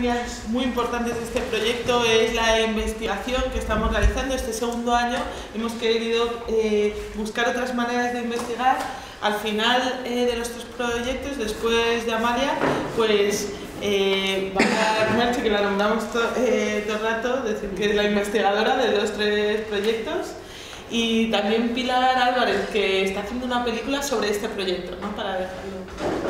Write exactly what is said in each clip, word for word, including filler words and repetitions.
líneas muy importantes de este proyecto es la investigación que estamos realizando. Este segundo año hemos querido eh, buscar otras maneras de investigar. Al final eh, de los tres proyectos, después de Amalia, pues eh, va a dar Merche, que la nombramos to, eh, todo el rato, decir que es la investigadora de los tres proyectos. Y también Pilar Álvarez, que está haciendo una película sobre este proyecto, ¿no? Para dejarlo.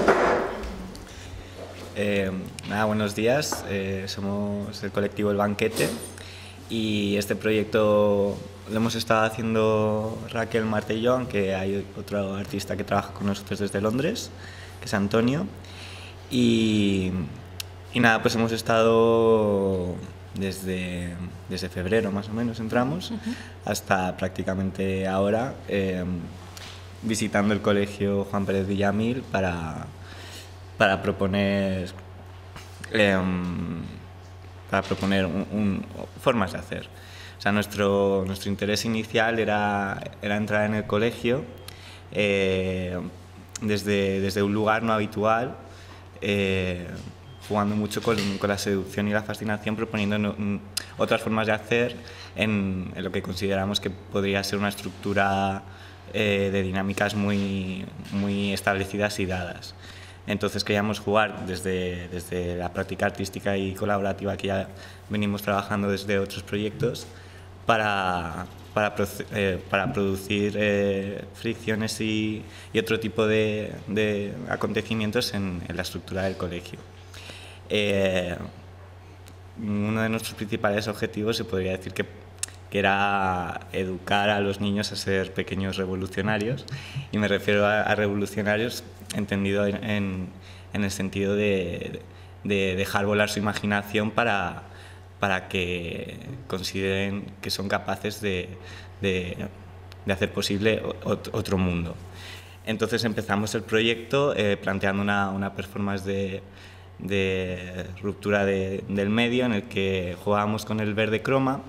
Eh, nada, buenos días, eh, somos el colectivo El Banquete y este proyecto lo hemos estado haciendo Raquel, Marta y yo, aunque hay otro artista que trabaja con nosotros desde Londres, que es Antonio. Y, y nada, pues hemos estado desde, desde febrero más o menos entramos, uh-huh. hasta prácticamente ahora, eh, visitando el colegio Juan Pérez Villamil para, para proponer, eh, para proponer un, un, formas de hacer. O sea, nuestro, nuestro interés inicial era, era entrar en el colegio eh, desde, desde un lugar no habitual, eh, jugando mucho con, con la seducción y la fascinación, proponiendo no, otras formas de hacer en, en lo que consideramos que podría ser una estructura eh, de dinámicas muy, muy establecidas y dadas. Entonces queríamos jugar desde, desde la práctica artística y colaborativa que ya venimos trabajando desde otros proyectos para, para, eh, para producir eh, fricciones y, y otro tipo de, de acontecimientos en, en la estructura del colegio. Eh, uno de nuestros principales objetivos se podría decir que, que era educar a los niños a ser pequeños revolucionarios, y me refiero a, a revolucionarios entendido en, en, en el sentido de, de dejar volar su imaginación para, para que consideren que son capaces de, de, de hacer posible otro mundo. Entonces empezamos el proyecto eh, planteando una, una performance de de ruptura de, del medio, en el que jugábamos con el verde croma,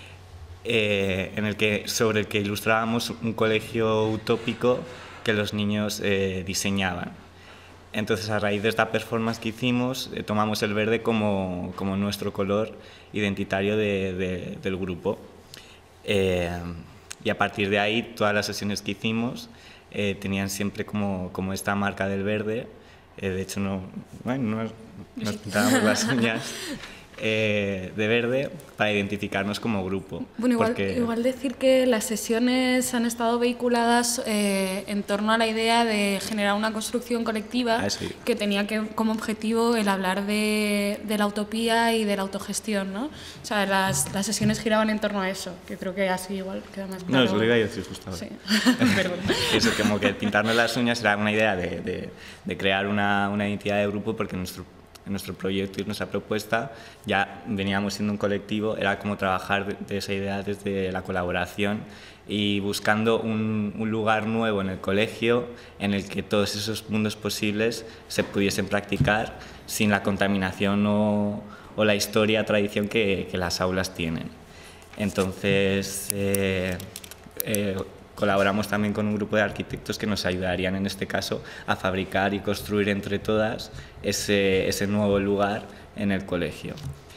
eh, en el que, sobre el que ilustrábamos un colegio utópico que los niños eh, diseñaban. Entonces, a raíz de esta performance que hicimos, eh, tomamos el verde como, como nuestro color identitario de, de, del grupo. Eh, y a partir de ahí, todas las sesiones que hicimos eh, tenían siempre como, como esta marca del verde. Eh, de hecho, no, bueno, nos, nos pintábamos las uñas eh, de verde para identificarnos como grupo. Bueno, igual, porque... igual decir que las sesiones han estado vehiculadas eh, en torno a la idea de generar una construcción colectiva ah, sí. que tenía que, como objetivo el hablar de, de la utopía y de la autogestión, ¿no? O sea, las, las sesiones giraban en torno a eso, que creo que así igual queda más claro. No, eso lo iba a decir justo ahora. Sí, perdón. Eso, como que pintarnos las uñas era una idea de, de, de crear una, una identidad de grupo, porque nuestro En nuestro proyecto y nuestra propuesta ya veníamos siendo un colectivo, era como trabajar de, de esa idea desde la colaboración y buscando un, un lugar nuevo en el colegio en el que todos esos mundos posibles se pudiesen practicar sin la contaminación o, o la historia, tradición que, que las aulas tienen. Entonces, eh, eh, colaboramos también con un grupo de arquitectos que nos ayudarían en este caso a fabricar y construir entre todas ese, ese nuevo lugar en el colegio.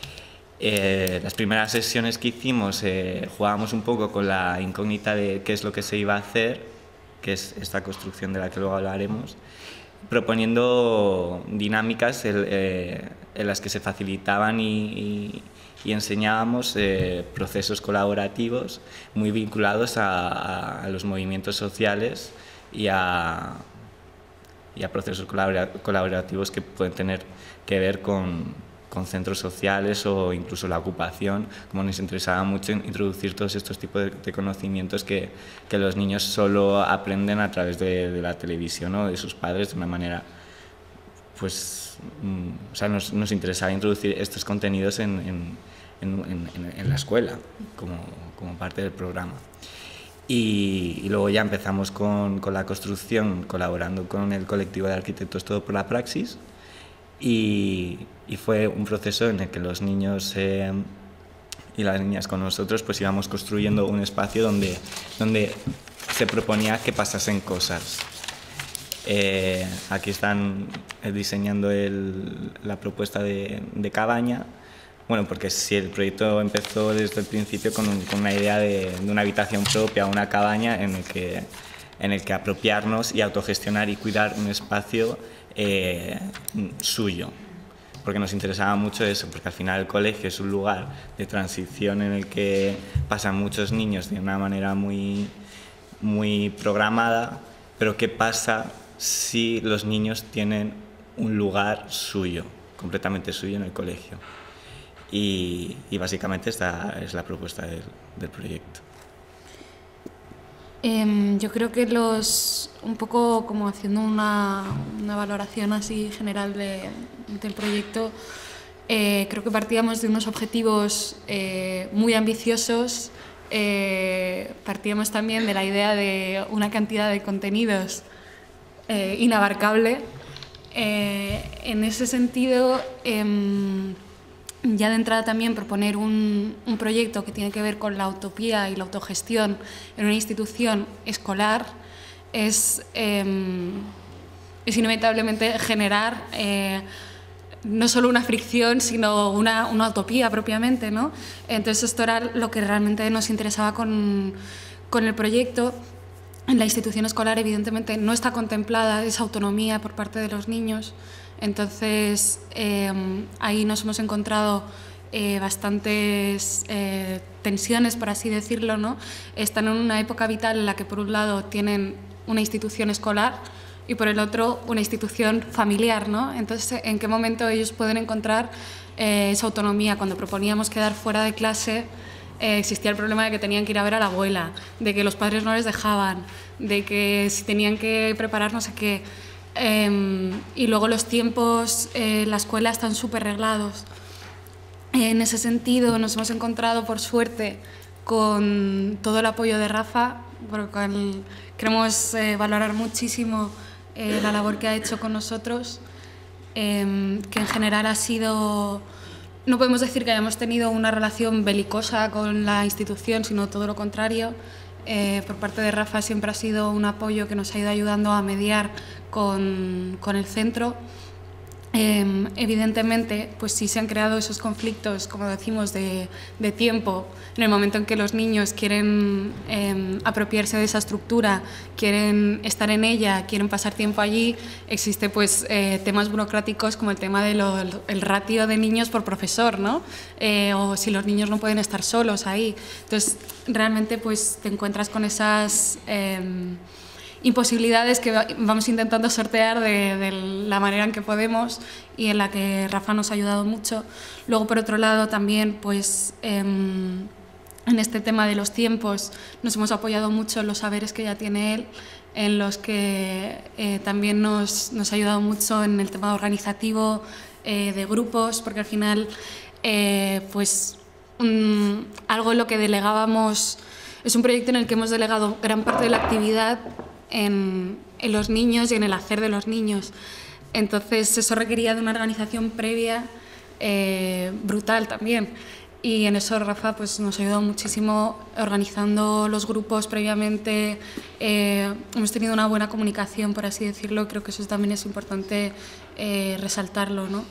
Eh, las primeras sesiones que hicimos eh, jugábamos un poco con la incógnita de qué es lo que se iba a hacer, que es esta construcción de la que luego hablaremos, proponiendo dinámicas el, eh, en las que se facilitaban y, y y enseñábamos eh, procesos colaborativos muy vinculados a, a los movimientos sociales y a, y a procesos colaborativos que pueden tener que ver con, con centros sociales o incluso la ocupación, como nos interesaba mucho introducir todos estos tipos de, de conocimientos que, que los niños solo aprenden a través de, de la televisión o de sus padres de una manera, pues, mm, o sea, nos, nos interesaba introducir estos contenidos en, en En, en, en la escuela, como, como parte del programa. Y, y luego ya empezamos con, con la construcción, colaborando con el colectivo de arquitectos Todo por la Praxis, y, y fue un proceso en el que los niños eh, y las niñas con nosotros pues íbamos construyendo un espacio donde, donde se proponía que pasasen cosas. Eh, aquí están diseñando el, la propuesta de, de cabaña. Bueno, porque si el proyecto empezó desde el principio con, un, con una idea de, de una habitación propia, una cabaña en el que, en el que apropiarnos y autogestionar y cuidar un espacio eh, suyo. Porque nos interesaba mucho eso, porque al final el colegio es un lugar de transición en el que pasan muchos niños de una manera muy, muy programada, pero ¿qué pasa si los niños tienen un lugar suyo, completamente suyo en el colegio? Y, y básicamente esta es la propuesta del, del proyecto. Eh, yo creo que los, un poco como haciendo una, una valoración así general de, del proyecto, eh, creo que partíamos de unos objetivos eh, muy ambiciosos, eh, partíamos también de la idea de una cantidad de contenidos eh, inabarcable. Eh, en ese sentido, eh, ya de entrada también proponer un, un proyecto que tiene que ver con la utopía y la autogestión en una institución escolar es, eh, es inevitablemente generar eh, no solo una fricción, sino una, una utopía propiamente, ¿no? Entonces esto era lo que realmente nos interesaba con, con el proyecto. En la institución escolar evidentemente no está contemplada esa autonomía por parte de los niños. Entonces, eh, ahí nos hemos encontrado eh, bastantes eh, tensiones, por así decirlo, ¿no? Están en una época vital en la que, por un lado, tienen una institución escolar y, por el otro, una institución familiar, ¿no? Entonces, ¿en qué momento ellos pueden encontrar eh, esa autonomía? Cuando proponíamos quedar fuera de clase, eh, existía el problema de que tenían que ir a ver a la abuela, de que los padres no les dejaban, de que si tenían que preparar no sé qué. Eh, y luego los tiempos, eh, la escuela están súper reglados. Eh, en ese sentido nos hemos encontrado, por suerte, con todo el apoyo de Rafa, por lo cual queremos eh, valorar muchísimo eh, la labor que ha hecho con nosotros, eh, que en general ha sido... No podemos decir que hayamos tenido una relación belicosa con la institución, sino todo lo contrario. Eh, por parte de Rafa siempre ha sido un apoyo que nos ha ido ayudando a mediar con, con el centro. Eh, evidentemente, pues sí se han creado esos conflictos, como decimos, de, de tiempo, en el momento en que los niños quieren eh, apropiarse de esa estructura, quieren estar en ella, quieren pasar tiempo allí, existe pues eh, temas burocráticos como el tema del el ratio de niños por profesor, ¿no? Eh, o si los niños no pueden estar solos ahí. Entonces, realmente pues te encuentras con esas... Eh, imposibilidades que vamos intentando sortear de, de la manera en que podemos y en la que Rafa nos ha ayudado mucho. Luego, por otro lado, también pues, eh, en este tema de los tiempos nos hemos apoyado mucho en los saberes que ya tiene él, en los que eh, también nos, nos ha ayudado mucho en el tema organizativo eh, de grupos, porque al final eh, pues, um, algo en lo que delegábamos, es un proyecto en el que hemos delegado gran parte de la actividad En, en los niños y en el hacer de los niños. Entonces eso requería de una organización previa eh, brutal también, y en eso Rafa pues, nos ha ayudado muchísimo organizando los grupos previamente. Eh, hemos tenido una buena comunicación, por así decirlo. Creo que eso también es importante eh, resaltarlo, ¿no?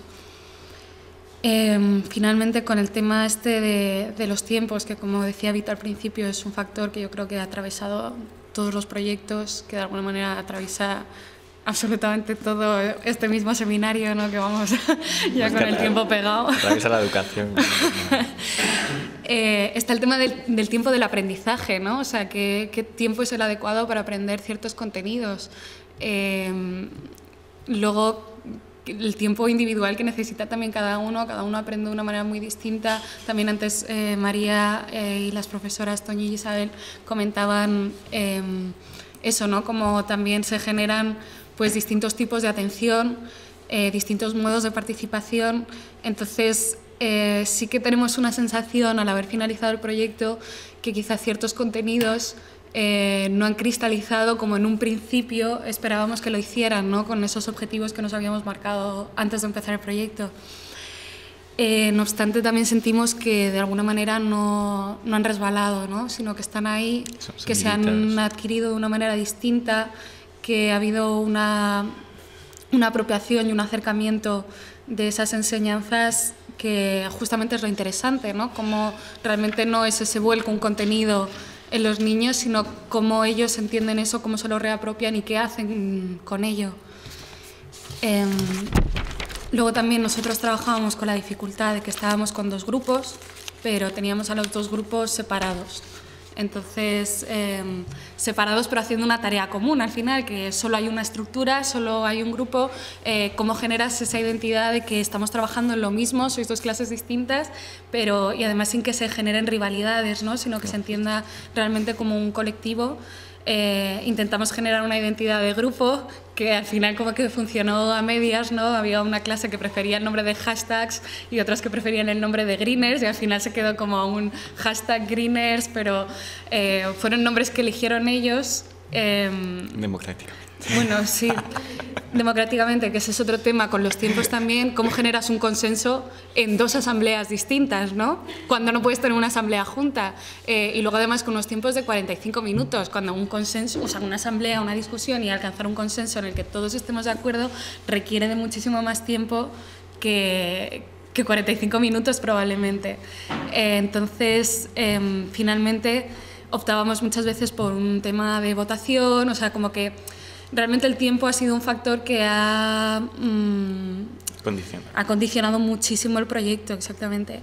Eh, finalmente, con el tema este de, de los tiempos, que como decía Vita al principio, es un factor que yo creo que ha atravesado todos los proyectos, que de alguna manera atraviesa absolutamente todo este mismo seminario, ¿no? Que vamos ya con el tiempo pegado. Atraviesa la educación. eh, está el tema del, del tiempo del aprendizaje, ¿no? O sea, ¿qué, qué tiempo es el adecuado para aprender ciertos contenidos? Eh, luego, el tiempo individual que necesita también cada uno, cada uno aprende de una manera muy distinta. También antes eh, María eh, y las profesoras Toñi y Isabel comentaban eh, eso, ¿no? Como también se generan pues, distintos tipos de atención, eh, distintos modos de participación. Entonces, eh, sí que tenemos una sensación al haber finalizado el proyecto que quizá ciertos contenidos Eh, no han cristalizado como en un principio esperábamos que lo hicieran, ¿no? Con esos objetivos que nos habíamos marcado antes de empezar el proyecto. Eh, no obstante, también sentimos que de alguna manera no, no han resbalado, ¿no? Sino que están ahí, que se han adquirido de una manera distinta, que ha habido una, una apropiación y un acercamiento de esas enseñanzas que justamente es lo interesante, ¿no? Cómo realmente no es ese vuelco, un contenido en los niños, sino cómo ellos entienden eso, cómo se lo reapropian y qué hacen con ello. Eh, luego también nosotros trabajábamos con la dificultad de que estábamos con dos grupos, pero teníamos a los dos grupos separados. Entonces, eh, separados pero haciendo una tarea común al final, que solo hay una estructura, solo hay un grupo. Eh, ¿Cómo generas esa identidad de que estamos trabajando en lo mismo, sois dos clases distintas, pero y además sin que se generen rivalidades, ¿no? Sino que se entienda realmente como un colectivo? Eh, intentamos generar una identidad de grupo que al final como que funcionó a medias, ¿no? Había una clase que prefería el nombre de hashtags y otras que preferían el nombre de greeners, y al final se quedó como un hashtag greeners, pero eh, fueron nombres que eligieron ellos. Eh, Democráticamente. Bueno, sí, democráticamente, que ese es otro tema con los tiempos también, cómo generas un consenso en dos asambleas distintas, ¿no? Cuando no puedes tener una asamblea junta. Eh, y luego además con unos tiempos de cuarenta y cinco minutos, cuando un consenso, o sea, una asamblea, una discusión y alcanzar un consenso en el que todos estemos de acuerdo requiere de muchísimo más tiempo que, que cuarenta y cinco minutos probablemente. Eh, entonces, eh, finalmente optábamos muchas veces por un tema de votación, o sea, como que realmente el tiempo ha sido un factor que ha, mmm, ha condicionado muchísimo el proyecto, exactamente.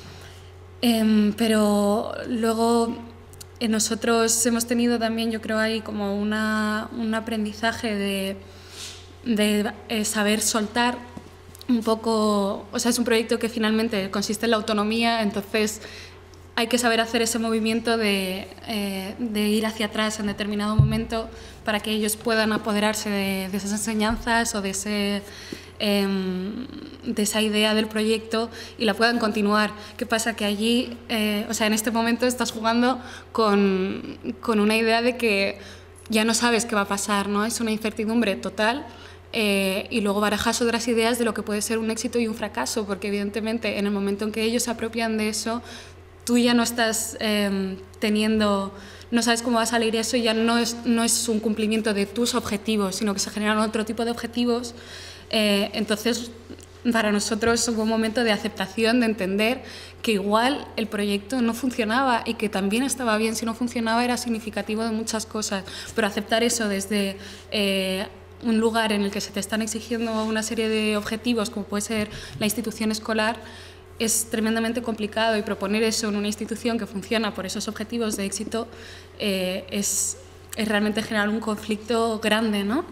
Eh, pero luego eh, nosotros hemos tenido también, yo creo, ahí como una, un aprendizaje de, de eh, saber soltar un poco. O sea, es un proyecto que finalmente consiste en la autonomía, entonces hay que saber hacer ese movimiento de, eh, de ir hacia atrás en determinado momento para que ellos puedan apoderarse de, de esas enseñanzas o de, ese, eh, de esa idea del proyecto y la puedan continuar. ¿Qué pasa? Que allí, eh, o sea, en este momento estás jugando con, con una idea de que ya no sabes qué va a pasar, ¿no? Es una incertidumbre total. Eh, y luego barajas otras ideas de lo que puede ser un éxito y un fracaso, porque evidentemente en el momento en que ellos se apropian de eso, tú ya no estás eh, teniendo, no sabes cómo va a salir eso, y ya no es, no es un cumplimiento de tus objetivos, sino que se generan otro tipo de objetivos. Eh, entonces, para nosotros hubo un momento de aceptación, de entender que igual el proyecto no funcionaba y que también estaba bien si no funcionaba, era significativo de muchas cosas, pero aceptar eso desde eh, un lugar en el que se te están exigiendo una serie de objetivos, como puede ser la institución escolar, es tremendamente complicado, y proponer eso en una institución que funciona por esos objetivos de éxito eh, es, es realmente generar un conflicto grande, ¿no?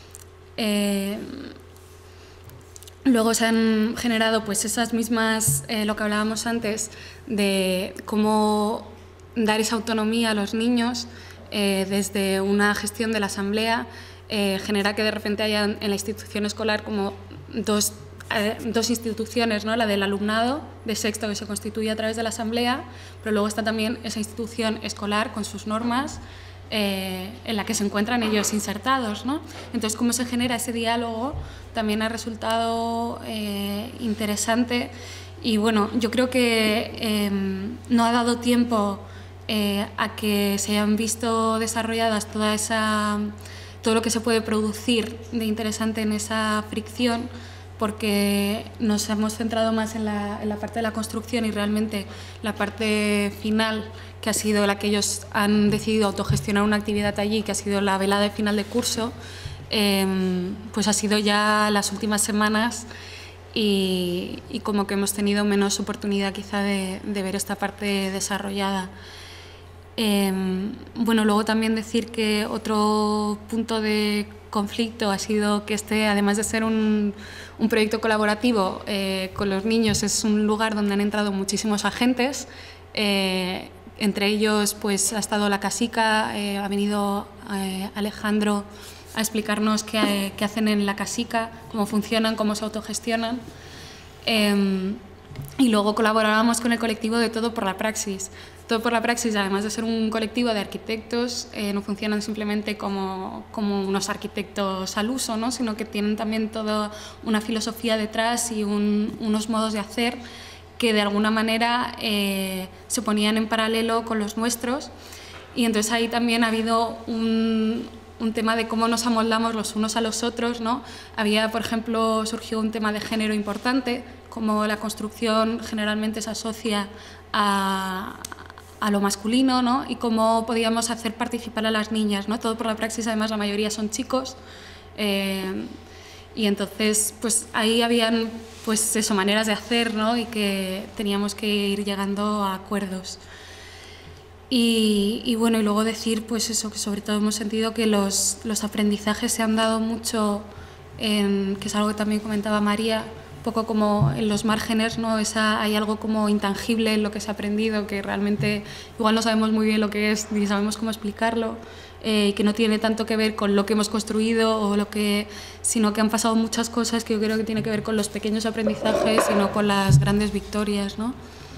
Eh, luego se han generado pues esas mismas, eh, lo que hablábamos antes, de cómo dar esa autonomía a los niños eh, desde una gestión de la asamblea, eh, genera que de repente haya en la institución escolar como dos dos instituciones, ¿no? La del alumnado de sexto, que se constituye a través de la asamblea, pero luego está también esa institución escolar con sus normas eh, en la que se encuentran ellos insertados, ¿no? Entonces, cómo se genera ese diálogo también ha resultado eh, interesante, y bueno, yo creo que eh, no ha dado tiempo eh, a que se hayan visto desarrolladas toda esa, todo lo que se puede producir de interesante en esa fricción, porque nos hemos centrado más en la, en la parte de la construcción, y realmente la parte final, que ha sido la que ellos han decidido autogestionar una actividad allí, que ha sido la velada de final de curso, eh, pues ha sido ya las últimas semanas, y, y como que hemos tenido menos oportunidad quizá de, de ver esta parte desarrollada. Eh, bueno, luego también decir que otro punto de conflicto ha sido que este, además de ser un, un proyecto colaborativo eh, con los niños, es un lugar donde han entrado muchísimos agentes, eh, entre ellos pues ha estado la Casica, eh, ha venido eh, Alejandro a explicarnos qué, qué hacen en la Casica, cómo funcionan, cómo se autogestionan. Eh, y luego colaborábamos con el colectivo de Todo por la Praxis. Todo por la Praxis, además de ser un colectivo de arquitectos, eh, no funcionan simplemente como, como unos arquitectos al uso, ¿no? Sino que tienen también toda una filosofía detrás y un, unos modos de hacer que de alguna manera eh, se ponían en paralelo con los nuestros, y entonces ahí también ha habido un, un tema de cómo nos amoldamos los unos a los otros, ¿no? Había, por ejemplo, surgió un tema de género importante, como la construcción generalmente se asocia a, a lo masculino, ¿no? Y cómo podíamos hacer participar a las niñas, ¿no? Todo por la praxis, además la mayoría son chicos. Eh, y entonces, pues ahí habían, pues eso, maneras de hacer, ¿no? Y que teníamos que ir llegando a acuerdos. Y, y bueno, y luego decir, pues eso, que sobre todo hemos sentido que los, los aprendizajes se han dado mucho, en, que es algo que también comentaba María, un poco como en los márgenes, ¿no? Esa, hay algo como intangible en lo que se ha aprendido, que realmente igual no sabemos muy bien lo que es, ni sabemos cómo explicarlo, eh, y que no tiene tanto que ver con lo que hemos construido, o lo que, sino que han pasado muchas cosas que yo creo que tiene que ver con los pequeños aprendizajes y no con las grandes victorias, ¿no?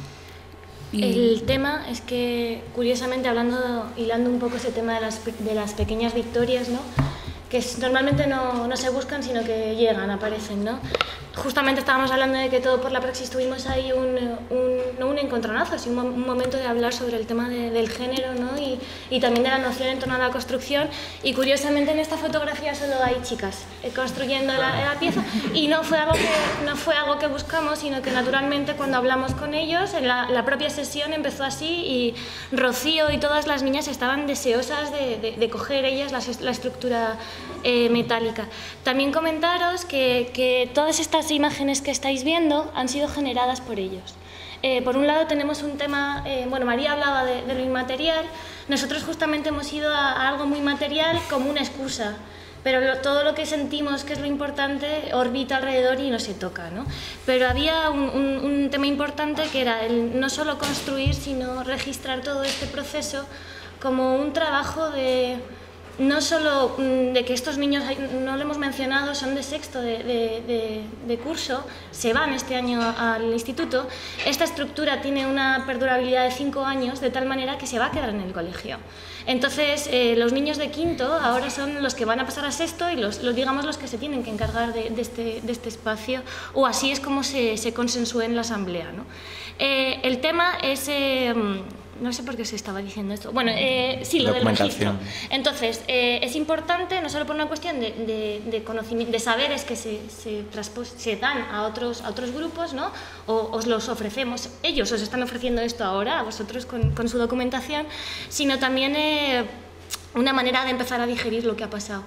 Y... El tema es que, curiosamente, hablando, hilando un poco ese tema de las, de las pequeñas victorias, ¿no? Que es, normalmente no, no se buscan, sino que llegan, aparecen, ¿no? Justamente estábamos hablando de que todo por la praxis tuvimos ahí un, un, no un encontronazo, sino un, un momento de hablar sobre el tema de, del género, ¿no? y, y también de la noción en torno a la construcción, y curiosamente en esta fotografía solo hay chicas eh, construyendo la, la pieza, y no fue, algo que, no fue algo que buscamos, sino que naturalmente cuando hablamos con ellos, en la, la propia sesión empezó así, y Rocío y todas las niñas estaban deseosas de, de, de coger ellas la, la estructura eh, metálica. También comentaros que, que todas estas imágenes que estáis viendo han sido generadas por ellos. Eh, por un lado tenemos un tema, eh, bueno, María hablaba de, de lo inmaterial, nosotros justamente hemos ido a, a algo muy material como una excusa, pero lo, todo lo que sentimos que es lo importante orbita alrededor y no se toca, ¿no? Pero había un, un, un tema importante que era el no solo construir, sino registrar todo este proceso como un trabajo de... No solo de que estos niños, no lo hemos mencionado, son de sexto de, de, de, de curso, se van este año al instituto. Esta estructura tiene una perdurabilidad de cinco años, de tal manera que se va a quedar en el colegio. Entonces, eh, los niños de quinto ahora son los que van a pasar a sexto y los, los digamos los que se tienen que encargar de, de, este, de este espacio, o así es como se, se consensuó en la asamblea, ¿no? Eh, el tema es... Eh, No sé por qué se estaba diciendo esto. Bueno, eh, sí, lo del registro. Entonces, eh, es importante, no solo por una cuestión de, de, de conocimiento, de saberes que se, se, se dan a otros, a otros grupos, ¿no? O os los ofrecemos, ellos os están ofreciendo esto ahora, a vosotros con, con su documentación, sino también eh, una manera de empezar a digerir lo que ha pasado.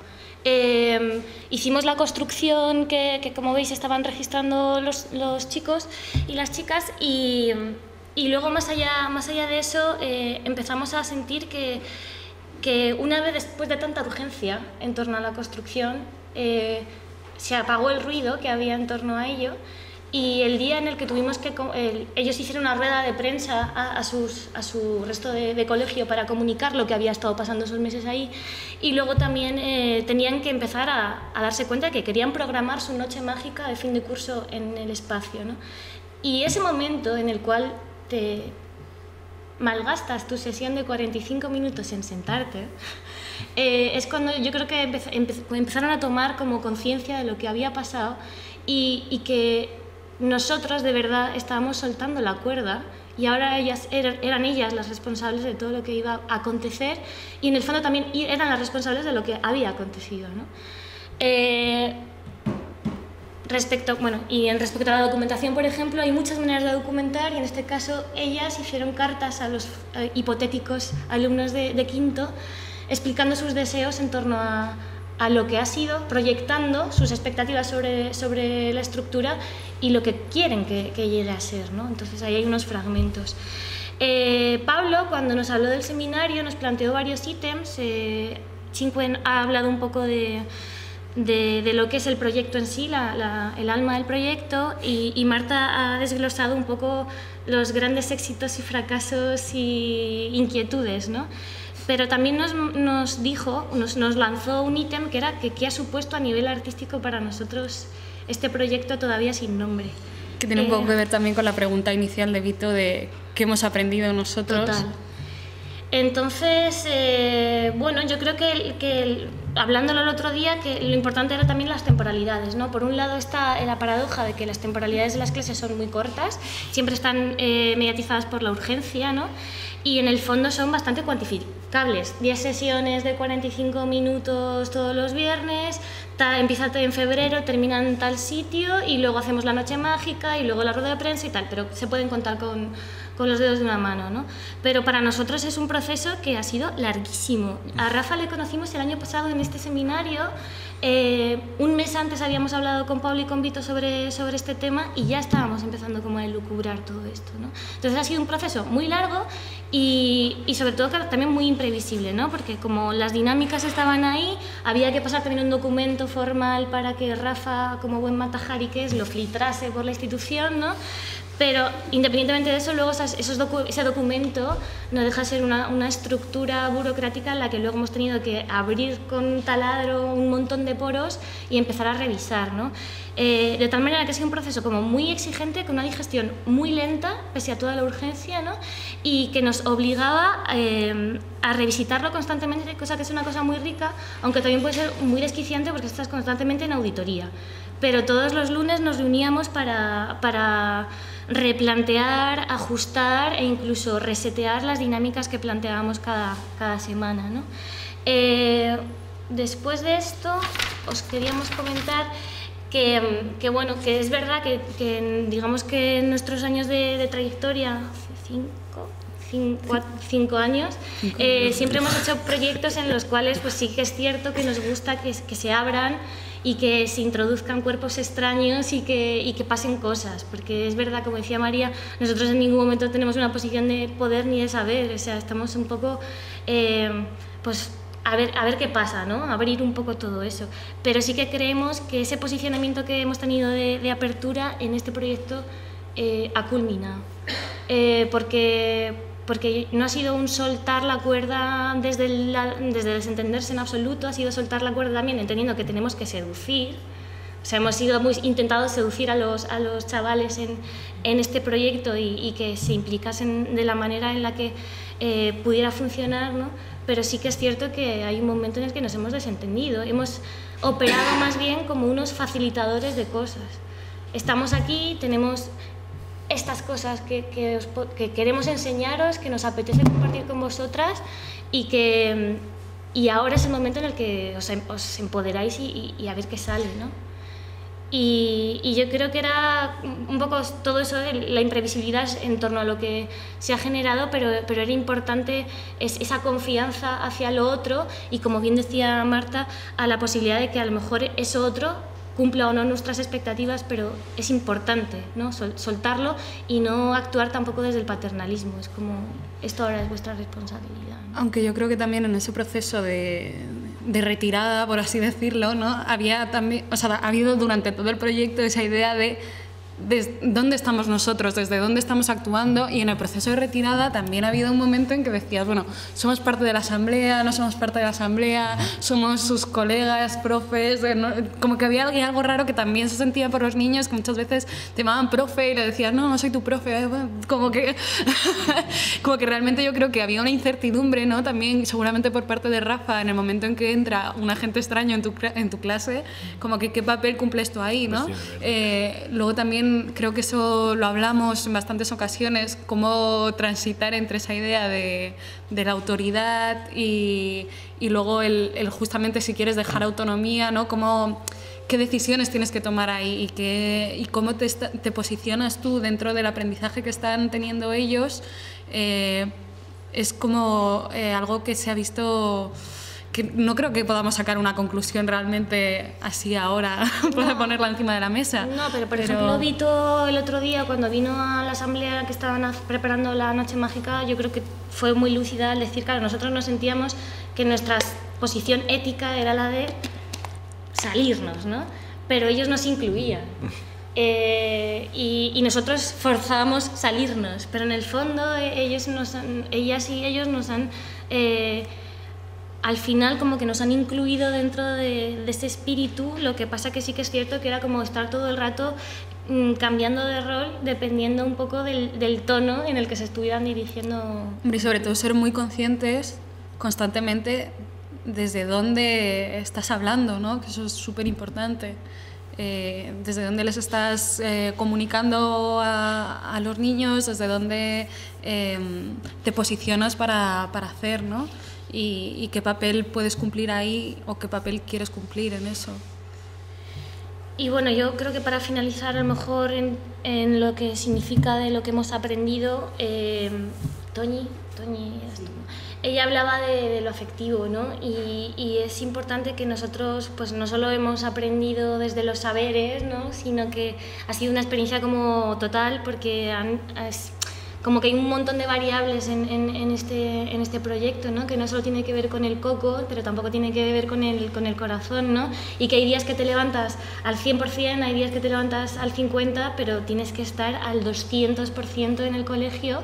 Eh, hicimos la construcción que, que, como veis, estaban registrando los, los chicos y las chicas, y... Y luego, más allá, más allá de eso, eh, empezamos a sentir que, que una vez después de tanta urgencia en torno a la construcción, eh, se apagó el ruido que había en torno a ello, y el día en el que tuvimos que... El, ellos hicieron una rueda de prensa a, a, sus, a su resto de, de colegio para comunicar lo que había estado pasando esos meses ahí, y luego también eh, tenían que empezar a, a darse cuenta de que querían programar su noche mágica de fin de curso en el espacio, ¿no? Y ese momento en el cual te malgastas tu sesión de cuarenta y cinco minutos en sentarte, eh, es cuando yo creo que empe empe empezaron a tomar como conciencia de lo que había pasado, y, y que nosotros de verdad estábamos soltando la cuerda, y ahora ellas eran, eran ellas las responsables de todo lo que iba a acontecer, y en el fondo también eran las responsables de lo que había acontecido, ¿no? Eh, Respecto, bueno, y en respecto a la documentación, por ejemplo, hay muchas maneras de documentar, y en este caso ellas hicieron cartas a los eh, hipotéticos alumnos de, de quinto, explicando sus deseos en torno a, a lo que ha sido, proyectando sus expectativas sobre, sobre la estructura y lo que quieren que, que llegue a ser, ¿no? Entonces ahí hay unos fragmentos. Eh, Pablo, cuando nos habló del seminario, nos planteó varios ítems. eh, Chinquen ha hablado un poco de... De, de lo que es el proyecto en sí, la, la, el alma del proyecto, y, y Marta ha desglosado un poco los grandes éxitos y fracasos y inquietudes, ¿no? Pero también nos, nos dijo, nos, nos lanzó un ítem que era que qué ha supuesto a nivel artístico para nosotros este proyecto todavía sin nombre. Que tiene eh, un poco que ver también con la pregunta inicial de Vito de qué hemos aprendido nosotros. Total. Entonces, eh, bueno, yo creo que, que hablándolo el otro día, que lo importante era también las temporalidades, ¿no? Por un lado está la paradoja de que las temporalidades de las clases son muy cortas, siempre están eh, mediatizadas por la urgencia, ¿no? Y en el fondo son bastante cuantificadas. cables, diez sesiones de cuarenta y cinco minutos todos los viernes, ta, empieza en febrero, termina en tal sitio y luego hacemos la noche mágica y luego la rueda de prensa y tal, pero se pueden contar con, con los dedos de una mano, ¿no? Pero para nosotros es un proceso que ha sido larguísimo. A Rafa le conocimos el año pasado en este seminario, eh, un mes antes habíamos hablado con Pablo y con Vito sobre, sobre este tema y ya estábamos empezando como a elucubrar todo esto, ¿no? Entonces ha sido un proceso muy largo y, y sobre todo también muy imprevisible, ¿no? Porque como las dinámicas estaban ahí, había que pasar también un documento formal para que Rafa, como buen matajari que es, lo filtrase por la institución, ¿no? Pero independientemente de eso, luego esos docu ese documento no deja de ser una, una estructura burocrática en la que luego hemos tenido que abrir con taladro un montón de poros y empezar a revisar, ¿no? Eh, de tal manera que ha sido un proceso como muy exigente, con una digestión muy lenta, pese a toda la urgencia, ¿no? Y que nos obligaba eh, a revisitarlo constantemente, cosa que es una cosa muy rica, aunque también puede ser muy desquiciante porque estás constantemente en auditoría. Pero todos los lunes nos reuníamos para, para replantear, ajustar e incluso resetear las dinámicas que planteábamos cada, cada semana, ¿no? Eh, después de esto, os queríamos comentar que, que, bueno, que es verdad que, que digamos que en nuestros años de, de trayectoria, hace cinco, cinco, cinco años, eh, siempre hemos hecho proyectos en los cuales pues sí que es cierto que nos gusta que, que se abran y que se introduzcan cuerpos extraños y que, y que pasen cosas, porque es verdad, como decía María, nosotros en ningún momento tenemos una posición de poder ni de saber, o sea, estamos un poco, eh, pues, a ver, a ver qué pasa, ¿no? Abrir un poco todo eso, pero sí que creemos que ese posicionamiento que hemos tenido de, de apertura en este proyecto eh, ha culminado, eh, porque... porque no ha sido un soltar la cuerda desde el, desde el desentenderse en absoluto, ha sido soltar la cuerda también entendiendo que tenemos que seducir. O sea, hemos sido muy, intentado seducir a los, a los chavales en, en este proyecto y, y que se implicasen de la manera en la que eh, pudiera funcionar, ¿no? Pero sí que es cierto que hay un momento en el que nos hemos desentendido, hemos operado más bien como unos facilitadores de cosas. Estamos aquí, tenemos estas cosas que, que, os, que queremos enseñaros, que nos apetece compartir con vosotras y que y ahora es el momento en el que os, os empoderáis y, y, y a ver qué sale, ¿no? Y, y yo creo que era un poco todo eso, la imprevisibilidad en torno a lo que se ha generado, pero, pero era importante es, esa confianza hacia lo otro y, como bien decía Marta, a la posibilidad de que a lo mejor eso otro cumpla o no nuestras expectativas, pero es importante, ¿no? Sol, soltarlo y no actuar tampoco desde el paternalismo. Es como, esto ahora es vuestra responsabilidad, ¿no? Aunque yo creo que también en ese proceso de, de retirada, por así decirlo, ¿no? Había también, o sea, ha habido durante todo el proyecto esa idea de desde dónde estamos nosotros, desde dónde estamos actuando, y en el proceso de retirada también ha habido un momento en que decías, bueno, somos parte de la asamblea, no somos parte de la asamblea, somos sus colegas, profes, ¿no? Como que había algo raro que también se sentía por los niños, que muchas veces te llamaban profe y le decías, no, no soy tu profe, como que, como que realmente yo creo que había una incertidumbre, ¿no? También seguramente por parte de Rafa, en el momento en que entra un agente extraño en tu, en tu clase, como que qué papel cumples tú ahí, ¿no? Pues sí, eh, luego también creo que eso lo hablamos en bastantes ocasiones, cómo transitar entre esa idea de, de la autoridad y, y luego el, el justamente si quieres dejar autonomía, ¿no? Cómo, qué decisiones tienes que tomar ahí y, qué, y cómo te, te posicionas tú dentro del aprendizaje que están teniendo ellos. Eh, es como eh, algo que se ha visto... que no creo que podamos sacar una conclusión realmente así ahora, no. Para ponerla encima de la mesa. No, pero por pero... ejemplo, Vito el otro día, cuando vino a la asamblea que estaban preparando la noche mágica, yo creo que fue muy lúcida al decir, claro, nosotros nos sentíamos que nuestra posición ética era la de salirnos, ¿no? Pero ellos nos incluían. Eh, y, y nosotros forzábamos salirnos, pero en el fondo ellos nos han, ellas y ellos nos han... Eh, al final como que nos han incluido dentro de, de ese espíritu, lo que pasa que sí que es cierto que era como estar todo el rato mmm, cambiando de rol dependiendo un poco del, del tono en el que se estuvieran dirigiendo. Hombre, y sobre todo ser muy conscientes constantemente desde dónde estás hablando, ¿no? Que eso es súper importante. Eh, desde dónde les estás eh, comunicando a, a los niños, desde dónde eh, te posicionas para, para hacer, ¿no? y, y qué papel puedes cumplir ahí o qué papel quieres cumplir en eso. Y bueno, yo creo que para finalizar a lo mejor en, en lo que significa de lo que hemos aprendido, eh, Toñi, Toñi, ella hablaba de, de lo afectivo, ¿no? Y, y es importante que nosotros pues no solo hemos aprendido desde los saberes, ¿no? Sino que ha sido una experiencia como total, porque han, es, como que hay un montón de variables en, en, en, este, en este proyecto, ¿no? Que no solo tiene que ver con el coco, pero tampoco tiene que ver con el, con el corazón, ¿no? Y que hay días que te levantas al cien por cien, hay días que te levantas al cincuenta por ciento, pero tienes que estar al doscientos por ciento en el colegio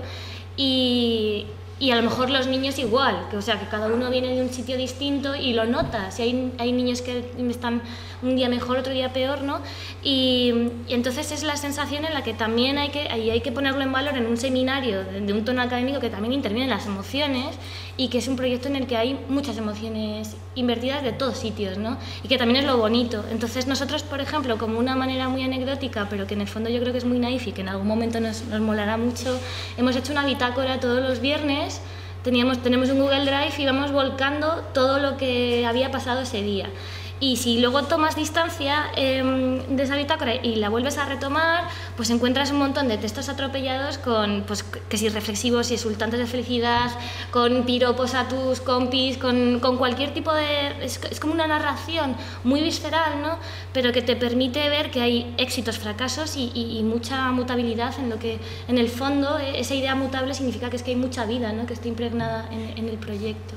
y... Y a lo mejor los niños igual, que, o sea, que cada uno viene de un sitio distinto y lo notas. Y hay, hay niños que están un día mejor, otro día peor, ¿no? Y, y entonces es la sensación en la que también hay que, hay, hay que ponerlo en valor en un seminario de, de un tono académico que también intervienen las emociones y que es un proyecto en el que hay muchas emociones invertidas de todos sitios, ¿no? Y que también es lo bonito. Entonces nosotros, por ejemplo, como una manera muy anecdótica, pero que en el fondo yo creo que es muy naif y que en algún momento nos, nos molará mucho, hemos hecho una bitácora todos los viernes. Teníamos, tenemos un Google Drive y vamos volcando todo lo que había pasado ese día. Y si luego tomas distancia eh, de esa bitácora y la vuelves a retomar, pues encuentras un montón de textos atropellados con, pues, que si reflexivos y exultantes de felicidad, con piropos a tus compis, con, con cualquier tipo de... Es, es como una narración muy visceral, ¿no? Pero que te permite ver que hay éxitos, fracasos y, y, y mucha mutabilidad en lo que, en el fondo, esa idea mutable significa que es que hay mucha vida, ¿no? Que está impregnada en, en el proyecto.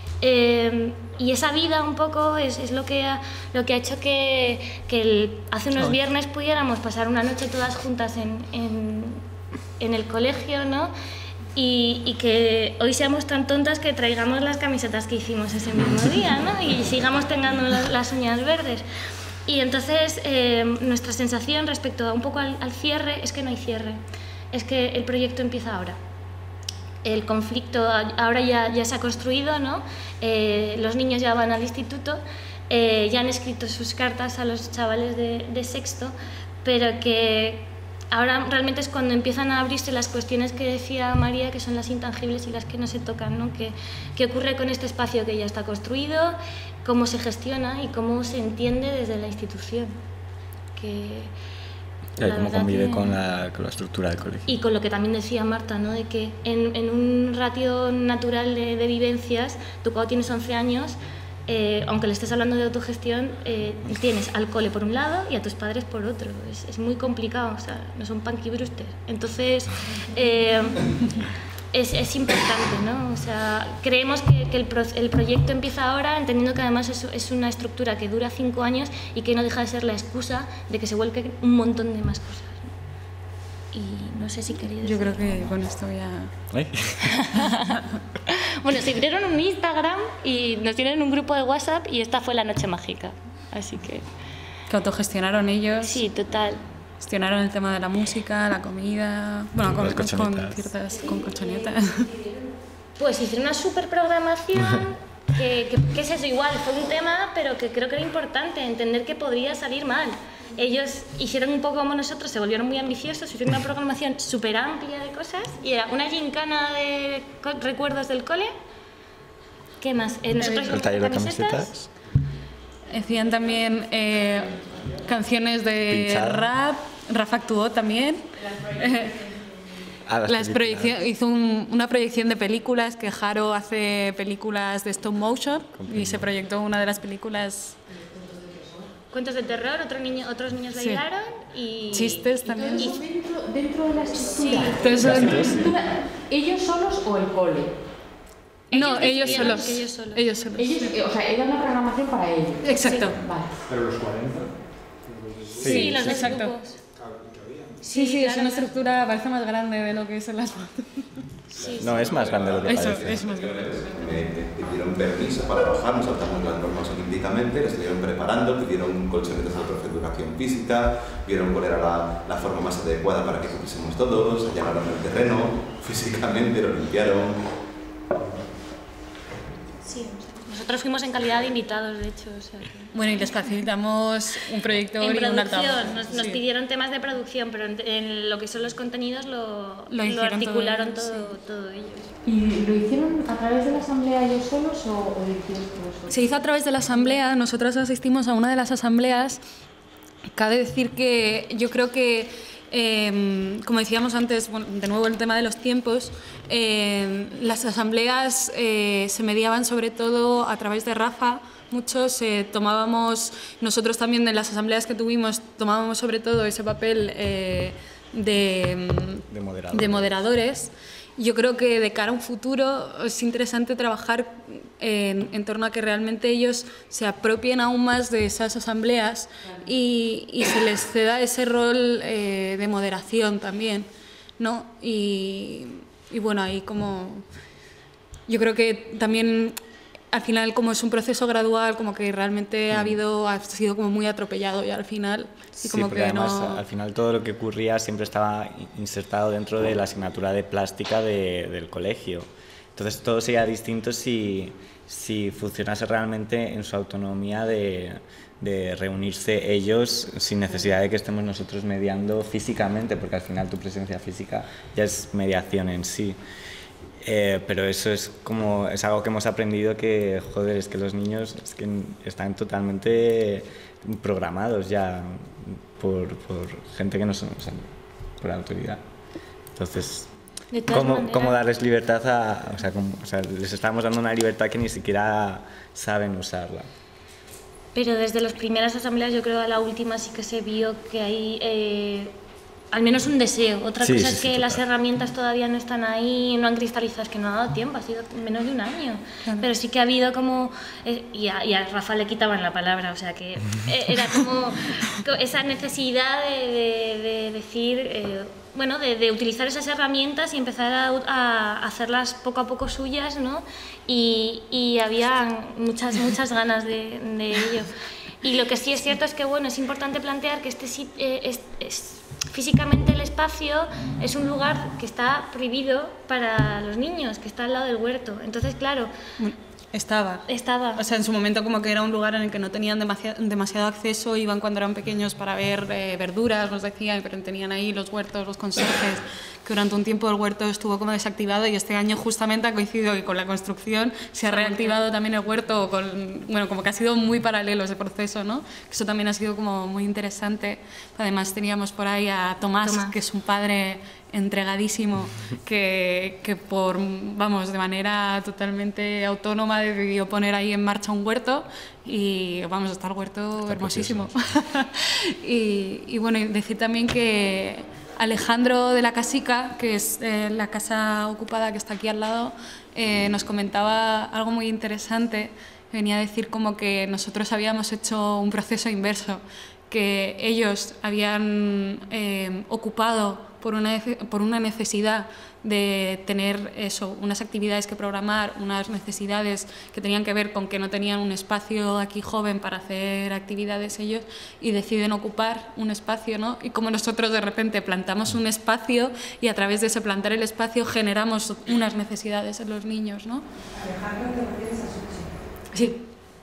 Eh, y esa vida un poco es, es lo, que ha, lo que ha hecho que, que el, hace unos viernes pudiéramos pasar una noche todas juntas en, en, en el colegio, ¿no? Y, y que hoy seamos tan tontas que traigamos las camisetas que hicimos ese mismo día, ¿no? Y sigamos teniendo las, las uñas verdes. Y entonces eh, nuestra sensación respecto a un poco al, al cierre es que no hay cierre, es que el proyecto empieza ahora. El conflicto ahora ya, ya se ha construido, ¿no? Eh, los niños ya van al instituto, eh, ya han escrito sus cartas a los chavales de, de sexto, pero que ahora realmente es cuando empiezan a abrirse las cuestiones que decía María, que son las intangibles y las que no se tocan, ¿no? ¿Qué, qué ocurre con este espacio que ya está construido? ¿Cómo se gestiona y cómo se entiende desde la institución? Que... Claro, cómo convive que, con, la, con la estructura del colegio. Y con lo que también decía Marta, ¿no? De que en, en un ratio natural de, de vivencias, tú cuando tienes once años, eh, aunque le estés hablando de autogestión, eh, tienes al cole por un lado y a tus padres por otro. Es, es muy complicado, o sea, no son Punky Brewster. Entonces, eh, es, es importante, ¿no? O sea, creemos que, que el, pro, el proyecto empieza ahora, entendiendo que además es, es una estructura que dura cinco años y que no deja de ser la excusa de que se vuelquen un montón de más cosas, ¿no? Y no sé si queréis... Yo creo que con esto ya... ¿Eh? Bueno, se crearon un Instagram y nos tienen un grupo de WhatsApp y esta fue la noche mágica, así que... Que autogestionaron ellos. Sí, total. Gestionaron el tema de la música, la comida, bueno, con, con, con ciertas con colchonetas. Pues hicieron una super programación, que, que, que es eso, igual, fue un tema, pero que creo que era importante, entender que podría salir mal. Ellos hicieron un poco como nosotros, se volvieron muy ambiciosos, hicieron una programación súper amplia de cosas, y era una gincana de recuerdos del cole. ¿Qué más? Eh, nosotros el taller de camisetas. Hacían también eh, canciones de Pinchar. rap, Rafa actuó también. Ah, las las proyección, hizo un, una proyección de películas, que Jaro hace películas de stop motion y se proyectó una de las películas. Cuentos de terror, otro niño, otros niños sí. bailaron y... Chistes también. Y dentro, dentro de la estructura. Sí. Entonces, ¿La estructura, ¿ellos solos o el cole? No, ellos, ellos solos. ellos solos. Ellos solos. Ellos, o sea, era una programación para ellos. Exacto. Sí, vale. Pero los cuarenta. Sí, sí los dos exacto. grupos. Sí, sí, es una estructura, parece más grande de lo que es en las fotos. Sí, no, sí. es más grande de lo que Eso, parece. es más grande. Me pidieron permiso para bajar, nos saltamos las normas olímpicamente, lo estuvieron preparando, pidieron colchonetas al profe de educación física, vieron cuál era la, la forma más adecuada para que cumpliésemos todos, allanaron el terreno, físicamente lo limpiaron. Sí, nosotros fuimos en calidad de invitados, de hecho. O sea, que... Bueno, y les facilitamos un proyector en y un altavoz. producción, nos, nos Sí. pidieron temas de producción, pero en, en lo que son los contenidos lo, Lo lo, hicieron articularon todo, todo, sí. todo ellos. ¿Y lo hicieron a través de la asamblea ellos solos o, o lo hicieron todos solos? Se hizo a través de la asamblea, nosotros asistimos a una de las asambleas. Cabe decir que yo creo que, eh, como decíamos antes, bueno, de nuevo el tema de los tiempos, eh, las asambleas eh, se mediaban sobre todo a través de Rafa. Muchos eh, tomábamos, nosotros también en las asambleas que tuvimos, tomábamos sobre todo ese papel eh, de, De moderador. de moderadores. Yo creo que de cara a un futuro es interesante trabajar en, en torno a que realmente ellos se apropien aún más de esas asambleas y, y se les ceda ese rol eh, de moderación también, ¿no? Y, y bueno, ahí como... Yo creo que también al final, como es un proceso gradual, como que realmente ha habido, ha sido como muy atropellado ya al final. Y Sí, como porque que además no... al final todo lo que ocurría siempre estaba insertado dentro de la asignatura de plástica de, del colegio. Entonces todo sería distinto si, si funcionase realmente en su autonomía de, de reunirse ellos sin necesidad de que estemos nosotros mediando físicamente, porque al final tu presencia física ya es mediación en sí. Eh, pero eso es como es algo que hemos aprendido que joder es que los niños es que están totalmente programados ya por, por gente que no son, o sea, por autoridad. Entonces De todas ¿cómo, maneras- cómo darles libertad a, o sea, cómo- o sea, les estamos dando una libertad que ni siquiera saben usarla? Pero desde las primeras asambleas, yo creo a la última sí que se vio que hay eh, al menos un deseo. Otra Sí, cosa sí, es sí, que las total. herramientas todavía no están ahí, no han cristalizado, es que no ha dado tiempo, ha sido menos de un año. Claro. Pero sí que ha habido como... eh, y, a, y a Rafa le quitaban la palabra, o sea que eh, era como co- esa necesidad de, de- de decir... eh, bueno, de, de utilizar esas herramientas y empezar a, a hacerlas poco a poco suyas, ¿no? Y, y había muchas, muchas ganas de, de ello. Y lo que sí es cierto es que, bueno, es importante plantear que este sit- eh, es, es- físicamente el espacio es un lugar que está prohibido para los niños, que está al lado del huerto. Entonces, claro, Estaba. estaba... O sea, en su momento como que era un lugar en el que no tenían demasiado, demasiado acceso, iban cuando eran pequeños para ver eh, verduras, nos decían, pero tenían ahí los huertos, los conserjes, que durante un tiempo el huerto estuvo como desactivado y este año justamente ha coincidido que con la construcción se ha reactivado también el huerto, con, bueno, como que ha sido muy paralelo ese proceso, ¿no? Eso también ha sido como muy interesante. Además teníamos por ahí a Tomás, Tomás. que es un padre entregadísimo que, que por, vamos, de manera totalmente autónoma decidió poner ahí en marcha un huerto y vamos, está el huerto Está hermosísimo. y, y bueno, y decir también que Alejandro de la Casica, que es eh, la casa ocupada que está aquí al lado, eh, nos comentaba algo muy interesante. Venía a decir como que nosotros habíamos hecho un proceso inverso, que ellos habían eh, ocupado por una, por una necesidad de tener eso, unas actividades que programar, unas necesidades que tenían que ver con que no tenían un espacio aquí joven para hacer actividades ellos y deciden ocupar un espacio, ¿no? Y como nosotros de repente plantamos un espacio y a través de ese plantar el espacio generamos unas necesidades en los niños, ¿no? Alejandro, ¿te refieres a Suchi? Sí.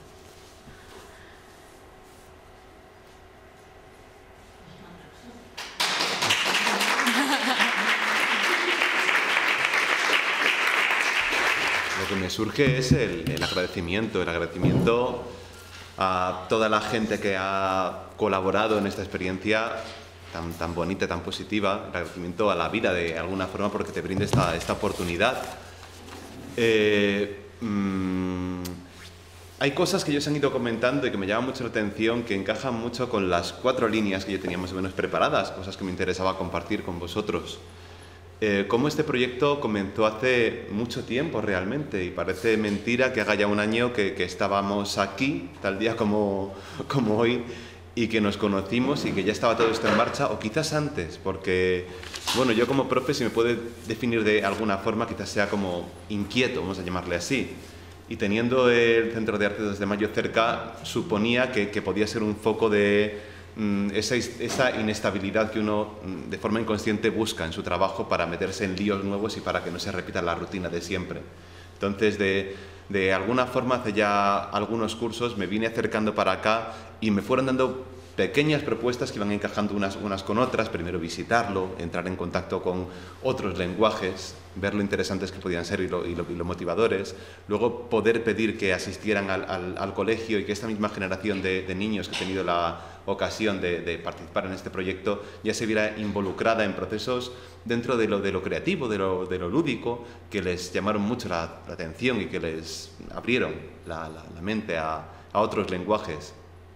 Lo que me surge es el, el agradecimiento, el agradecimiento a toda la gente que ha colaborado en esta experiencia tan, tan bonita, tan positiva, el agradecimiento a la vida de alguna forma porque te brinda esta, esta oportunidad. Eh, mmm, hay cosas que ellos han ido comentando y que me llaman mucho la atención, que encajan mucho con las cuatro líneas que yo tenía más o menos preparadas, cosas que me interesaba compartir con vosotros. Eh, cómo este proyecto comenzó hace mucho tiempo realmente y parece mentira que haga ya un año que, que estábamos aquí, tal día como, como hoy, y que nos conocimos y que ya estaba todo esto en marcha, o quizás antes, porque, bueno, yo como profe, si me puede definir de alguna forma, quizás sea como inquieto, vamos a llamarle así, y teniendo el Centro de Arte dos de Mayo cerca, suponía que, que podía ser un foco de Esa, esa inestabilidad que uno de forma inconsciente busca en su trabajo para meterse en líos nuevos y para que no se repita la rutina de siempre. Entonces, de, de alguna forma, hace ya algunos cursos me vine acercando para acá y me fueron dando pequeñas propuestas que iban encajando unas, unas con otras. Primero visitarlo, entrar en contacto con otros lenguajes, ver lo interesantes que podían ser y lo, y lo, y lo motivadores. Luego poder pedir que asistieran al, al, al colegio y que esta misma generación de, de niños que he tenido la ocasión de, de participar en este proyecto ya se viera involucrada en procesos dentro de lo, de lo creativo, de lo, de lo lúdico, que les llamaron mucho la, la atención y que les abrieron la, la, la mente a, a otros lenguajes.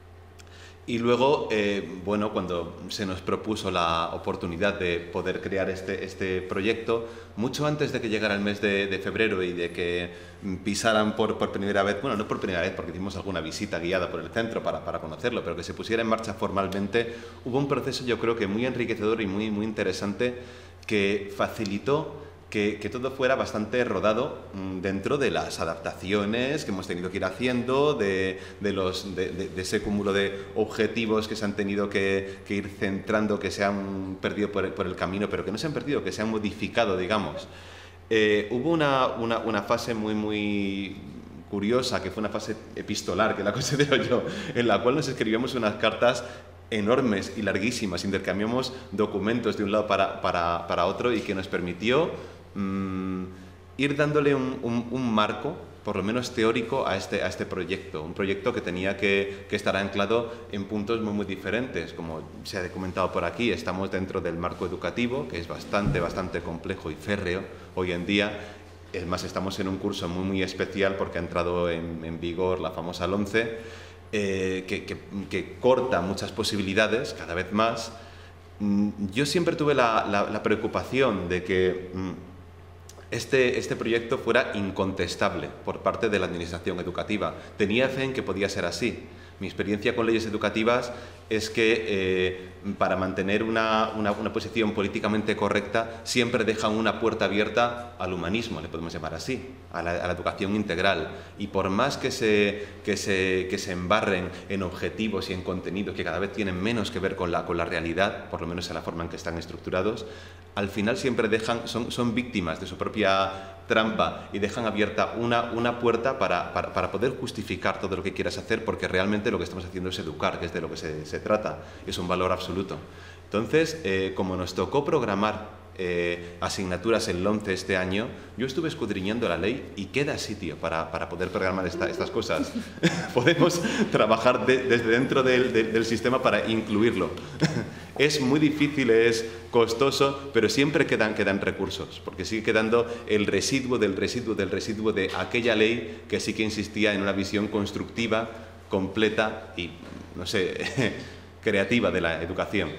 Y luego, eh, bueno, cuando se nos propuso la oportunidad de poder crear este, este proyecto, mucho antes de que llegara el mes de, de febrero y de que pisaran por, por primera vez, bueno, no por primera vez, porque hicimos alguna visita guiada por el centro para, para conocerlo, pero que se pusiera en marcha formalmente, hubo un proceso, yo creo que muy enriquecedor y muy, muy interesante, que facilitó Que, que todo fuera bastante rodado mmm, dentro de las adaptaciones que hemos tenido que ir haciendo, de, de, los, de, de, de ese cúmulo de objetivos que se han tenido que, que ir centrando, que se han perdido por el, por el camino, pero que no se han perdido, que se han modificado, digamos. Eh, hubo una, una, una fase muy, muy curiosa, que fue una fase epistolar, que la considero yo, en la cual nos escribíamos unas cartas enormes y larguísimas, intercambiamos documentos de un lado para, para, para otro y que nos permitió mmm, ir dándole un, un, un marco, por lo menos teórico, a este, a este proyecto. Un proyecto que tenía que, que estar anclado en puntos muy, muy diferentes. Como se ha comentado por aquí, estamos dentro del marco educativo, que es bastante, bastante complejo y férreo hoy en día. Es más, estamos en un curso muy, muy especial porque ha entrado en, en vigor la famosa LOMCE, Eh, que, que, que corta muchas posibilidades, cada vez más. Yo siempre tuve la, la, la preocupación de que este, este proyecto fuera incontestable por parte de la administración educativa. Tenía fe en que podía ser así. Mi experiencia con leyes educativas es que eh, para mantener una, una, una posición políticamente correcta siempre dejan una puerta abierta al humanismo, le podemos llamar así, a la, a la educación integral. Y por más que se, que, se, que se embarren en objetivos y en contenidos que cada vez tienen menos que ver con la, con la realidad, por lo menos en la forma en que están estructurados, al final siempre dejan, son, son víctimas de su propia trampa y dejan abierta una, una puerta para, para, para poder justificar todo lo que quieras hacer, porque realmente lo que estamos haciendo es educar, que es de lo que se, se trata, es un valor absoluto. Entonces, eh, como nos tocó programar eh, asignaturas en LOMCE este año, yo estuve escudriñando la ley y queda sitio para, para poder programar esta, estas cosas. Podemos trabajar de, desde dentro del, del, del sistema para incluirlo. Es muy difícil, es costoso, pero siempre quedan, quedan recursos, porque sigue quedando el residuo del residuo del residuo de aquella ley que sí que insistía en una visión constructiva, completa y, no sé, creativa de la educación.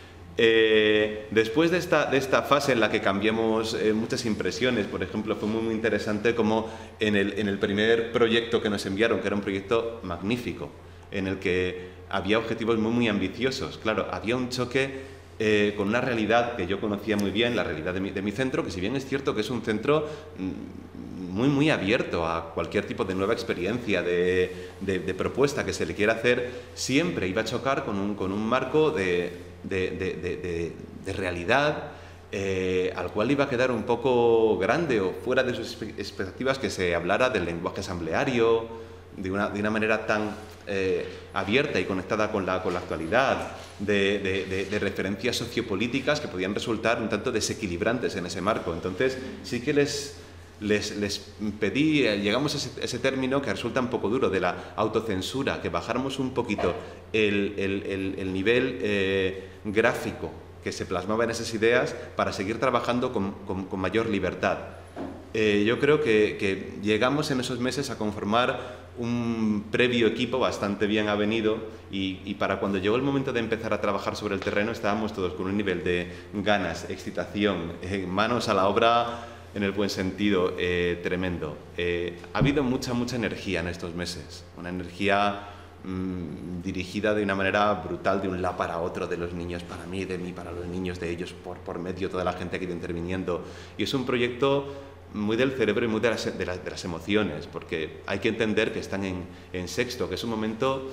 Eh, después de esta, de esta fase en la que cambiamos eh, muchas impresiones, por ejemplo, fue muy, muy interesante como en el, en el primer proyecto que nos enviaron, que era un proyecto magnífico, en el que había objetivos muy, muy ambiciosos. Claro, había un choque eh, con una realidad que yo conocía muy bien, la realidad de mi, de mi centro, que si bien es cierto que es un centro mmm, muy, muy abierto a cualquier tipo de nueva experiencia, de, de, de propuesta que se le quiera hacer, siempre iba a chocar con un, con un marco de, de, de, de, de, de realidad eh, al cual iba a quedar un poco grande o fuera de sus expectativas que se hablara del lenguaje asambleario de una, de una manera tan eh, abierta y conectada con la, con la actualidad, de, de, de, de referencias sociopolíticas que podían resultar un tanto desequilibrantes en ese marco. Entonces sí que les... Les, les pedí, llegamos a ese, ese término que resulta un poco duro, de la autocensura, que bajáramos un poquito el, el, el, el nivel eh, gráfico que se plasmaba en esas ideas para seguir trabajando con, con, con mayor libertad. Eh, yo creo que, que llegamos en esos meses a conformar un previo equipo bastante bien avenido y, y para cuando llegó el momento de empezar a trabajar sobre el terreno estábamos todos con un nivel de ganas, excitación, eh, manos a la obra en el buen sentido, eh, tremendo. Eh, ha habido mucha, mucha energía en estos meses, una energía mmm, dirigida de una manera brutal de un lado para otro, de los niños para mí, de mí para los niños, de ellos por, por medio, toda la gente que ha ido interviniendo. Y es un proyecto muy del cerebro y muy de las, de las, de las emociones, porque hay que entender que están en, en sexto, que es un momento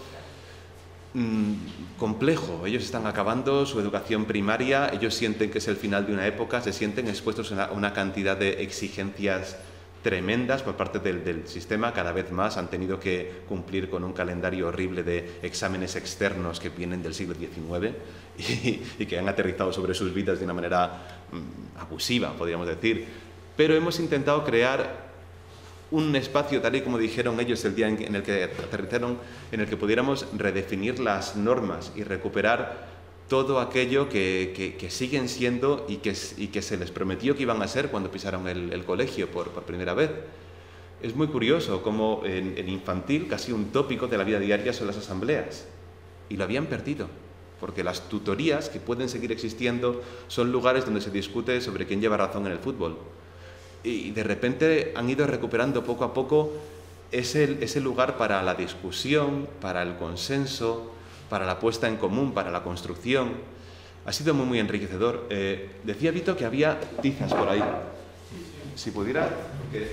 complejo. Ellos están acabando su educación primaria, ellos sienten que es el final de una época, se sienten expuestos a una, una cantidad de exigencias tremendas por parte del, del sistema. Cada vez más han tenido que cumplir con un calendario horrible de exámenes externos que vienen del siglo diecinueve y, y que han aterrizado sobre sus vidas de una manera mmm, abusiva, podríamos decir. Pero hemos intentado crear un espacio, tal y como dijeron ellos el día en el que aterrizaron, en el que pudiéramos redefinir las normas y recuperar todo aquello que, que, que siguen siendo y que, y que se les prometió que iban a ser cuando pisaron el, el colegio por, por primera vez. Es muy curioso cómo en, en infantil casi un tópico de la vida diaria son las asambleas, y lo habían perdido, porque las tutorías que pueden seguir existiendo son lugares donde se discute sobre quién lleva razón en el fútbol. Y de repente han ido recuperando poco a poco ese, ese lugar para la discusión, para el consenso, para la puesta en común, para la construcción. Ha sido muy, muy enriquecedor. Eh, decía Vito que había tizas por ahí. Si pudiera... Porque...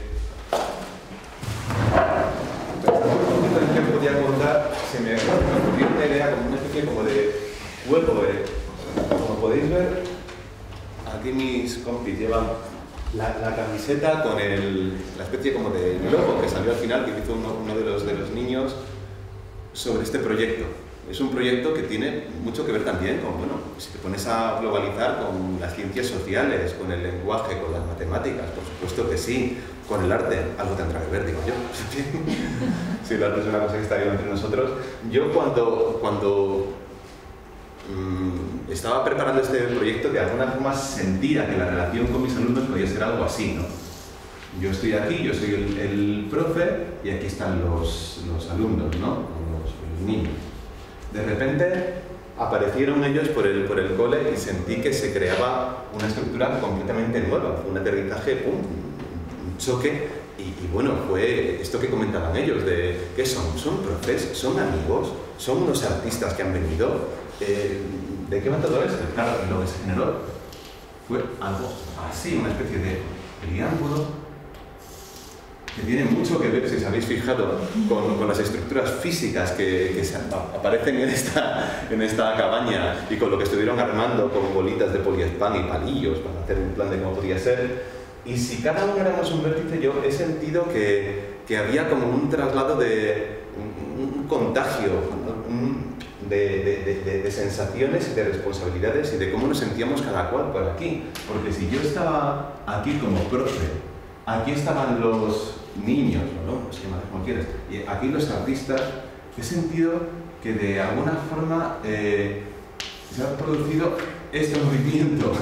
Pensando que podía contar, se me ocurrió una idea como una especie como de juego. Eh. Como podéis ver, aquí mis compis llevan la, la camiseta con el, la especie como de logo que salió al final, que hizo uno, uno de, los, de los niños sobre este proyecto. Es un proyecto que tiene mucho que ver también con, bueno, si te pones a globalizar, con las ciencias sociales, con el lenguaje, con las matemáticas, por supuesto que sí, con el arte, algo tendrá que ver, digo yo. Sí, el arte es una cosa que está viva entre nosotros. Yo cuando, cuando mmm, estaba preparando este proyecto, de alguna forma sentía que la relación con mis alumnos podía ser algo así, ¿no? Yo estoy aquí, yo soy el, el profe, y aquí están los, los alumnos, ¿no? Los, los niños. De repente aparecieron ellos por el, por el cole y sentí que se creaba una estructura completamente nueva. Fue un aterrizaje, pum, un choque, y, y bueno, fue esto que comentaban ellos, de ¿qué son? ¿Son profes? ¿Son amigos? ¿Son unos artistas que han venido? Eh, ¿De qué va todo esto? Claro, lo que se generó fue algo así, una especie de triángulo que tiene mucho que ver, si os habéis fijado, con, con las estructuras físicas que, que se aparecen en esta, en esta cabaña, y con lo que estuvieron armando con bolitas de poliespán y palillos para hacer un plan de cómo podía ser. Y si cada uno éramos un vértice, yo he sentido que, que había como un traslado de un, un contagio un, de, de, de, de sensaciones y de responsabilidades, y de cómo nos sentíamos cada cual por aquí. Porque si yo estaba aquí como profe, aquí estaban los niños, ¿no? Los llamas como quieras, y aquí los artistas, he sentido que de alguna forma eh, se ha producido este movimiento.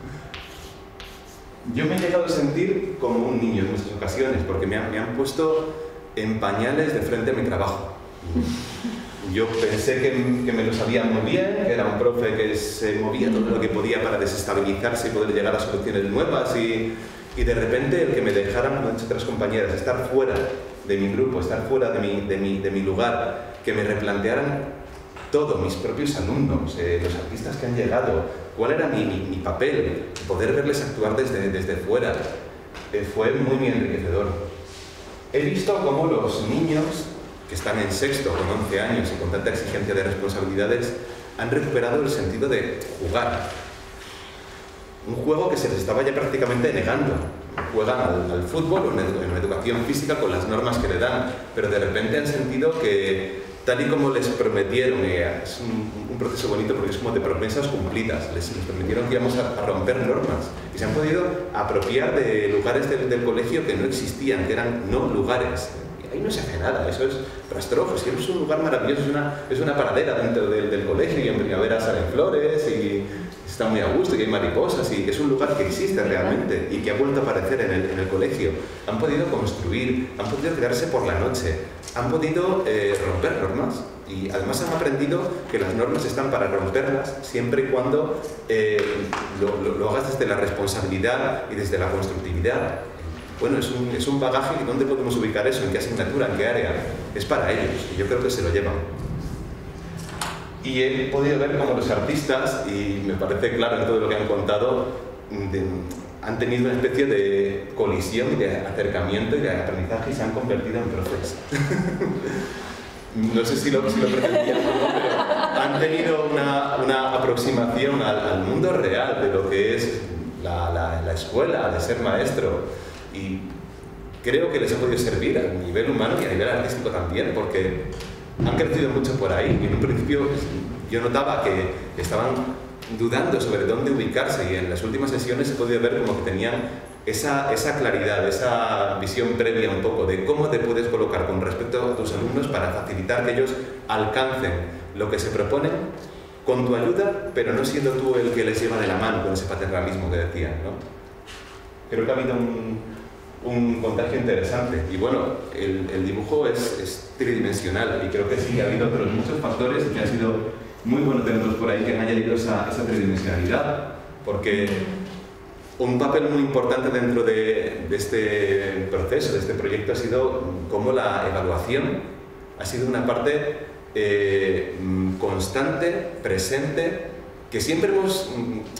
Yo me he llegado a sentir como un niño en muchas ocasiones, porque me han, me han puesto en pañales de frente a mi trabajo. Yo pensé que, que me lo sabía muy bien, que era un profe que se movía todo lo que podía para desestabilizarse y poder llegar a soluciones nuevas, y Y de repente el que me dejaran con otras compañeras, estar fuera de mi grupo, estar fuera de mi, de mi, de mi lugar, que me replantearan todo, mis propios alumnos, eh, los artistas que han llegado, cuál era mi, mi, mi papel, poder verles actuar desde, desde fuera, eh, fue muy, muy enriquecedor. He visto cómo los niños que están en sexto, con once años y con tanta exigencia de responsabilidades, han recuperado el sentido de jugar. Un juego que se les estaba ya prácticamente negando. Juegan al, al fútbol o en, en la educación física con las normas que le dan, pero de repente han sentido que, tal y como les prometieron, eh, es un, un proceso bonito porque es como de promesas cumplidas, les, les prometieron que íbamos a, a romper normas, y se han podido apropiar de lugares del, del colegio que no existían, que eran no lugares. Y ahí no se hace nada, eso es rastrojo, es que es un lugar maravilloso, es una, es una pradera dentro del, del colegio, y en primavera salen flores y está muy a gusto, y hay mariposas, y es un lugar que existe realmente y que ha vuelto a aparecer en el, en el colegio. Han podido construir, han podido quedarse por la noche, han podido eh, romper normas, y además han aprendido que las normas están para romperlas siempre y cuando eh, lo, lo, lo hagas desde la responsabilidad y desde la constructividad. Bueno, es un, es un bagaje, y ¿dónde podemos ubicar eso? ¿En qué asignatura? ¿En qué área? Es para ellos, y yo creo que se lo llevan. Y he podido ver cómo los artistas, y me parece claro en todo lo que han contado, de, han tenido una especie de colisión y de acercamiento y de aprendizaje, y se han convertido en profes. No sé si lo, si lo pretendían o no, pero han tenido una, una aproximación al, al mundo real de lo que es la, la, la escuela, de ser maestro. Y creo que les ha podido servir a nivel humano y a nivel artístico también, porque han crecido mucho por ahí. Y en un principio yo notaba que estaban dudando sobre dónde ubicarse, y en las últimas sesiones he podido ver como que tenían esa, esa claridad, esa visión previa un poco de cómo te puedes colocar con respecto a tus alumnos para facilitar que ellos alcancen lo que se proponen con tu ayuda, pero no siendo tú el que les lleva de la mano con ese paternalismo que decían, ¿no? Creo que ha habido un, un contagio interesante. Y bueno, el, el dibujo es, es tridimensional, y creo que sí que ha habido otros muchos factores y que ha sido muy bueno tenerlos por ahí que han añadido esa, esa tridimensionalidad, porque un papel muy importante dentro de, de este proceso, de este proyecto, ha sido cómo la evaluación ha sido una parte eh, constante, presente, que siempre hemos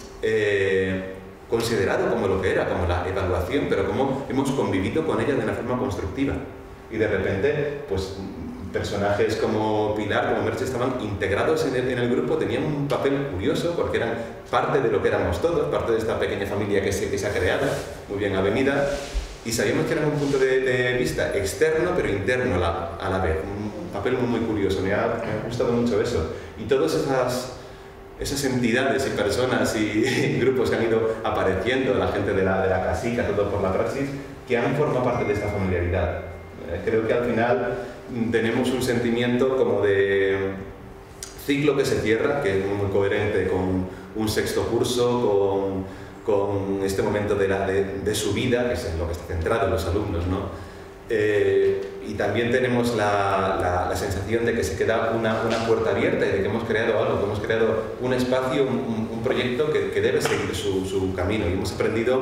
eh, considerado como lo que era, como la evaluación, pero cómo hemos convivido con ella de una forma constructiva. Y de repente, pues, personajes como Pilar, como Merche, estaban integrados en el, en el grupo, tenían un papel curioso porque eran parte de lo que éramos todos, parte de esta pequeña familia que se, que se ha creado, muy bien avenida, y sabíamos que era un punto de, de vista externo pero interno a la, a la vez, un papel muy, muy curioso. Me ha, me ha gustado mucho eso. Y todas esas, esas entidades y personas y, y grupos que han ido apareciendo, la gente de la, de la casica, todo por la praxis, que han formado parte de esta familiaridad. Eh, creo que al final tenemos un sentimiento como de ciclo que se cierra, que es muy coherente con un sexto curso, con, con este momento de, la, de, de su vida, que es en lo que está centrado los alumnos, ¿no? Eh, y también tenemos la, la, la sensación de que se queda una, una puerta abierta y de que hemos creado algo, que hemos creado un espacio, un, un proyecto que, que debe seguir su, su camino, y hemos aprendido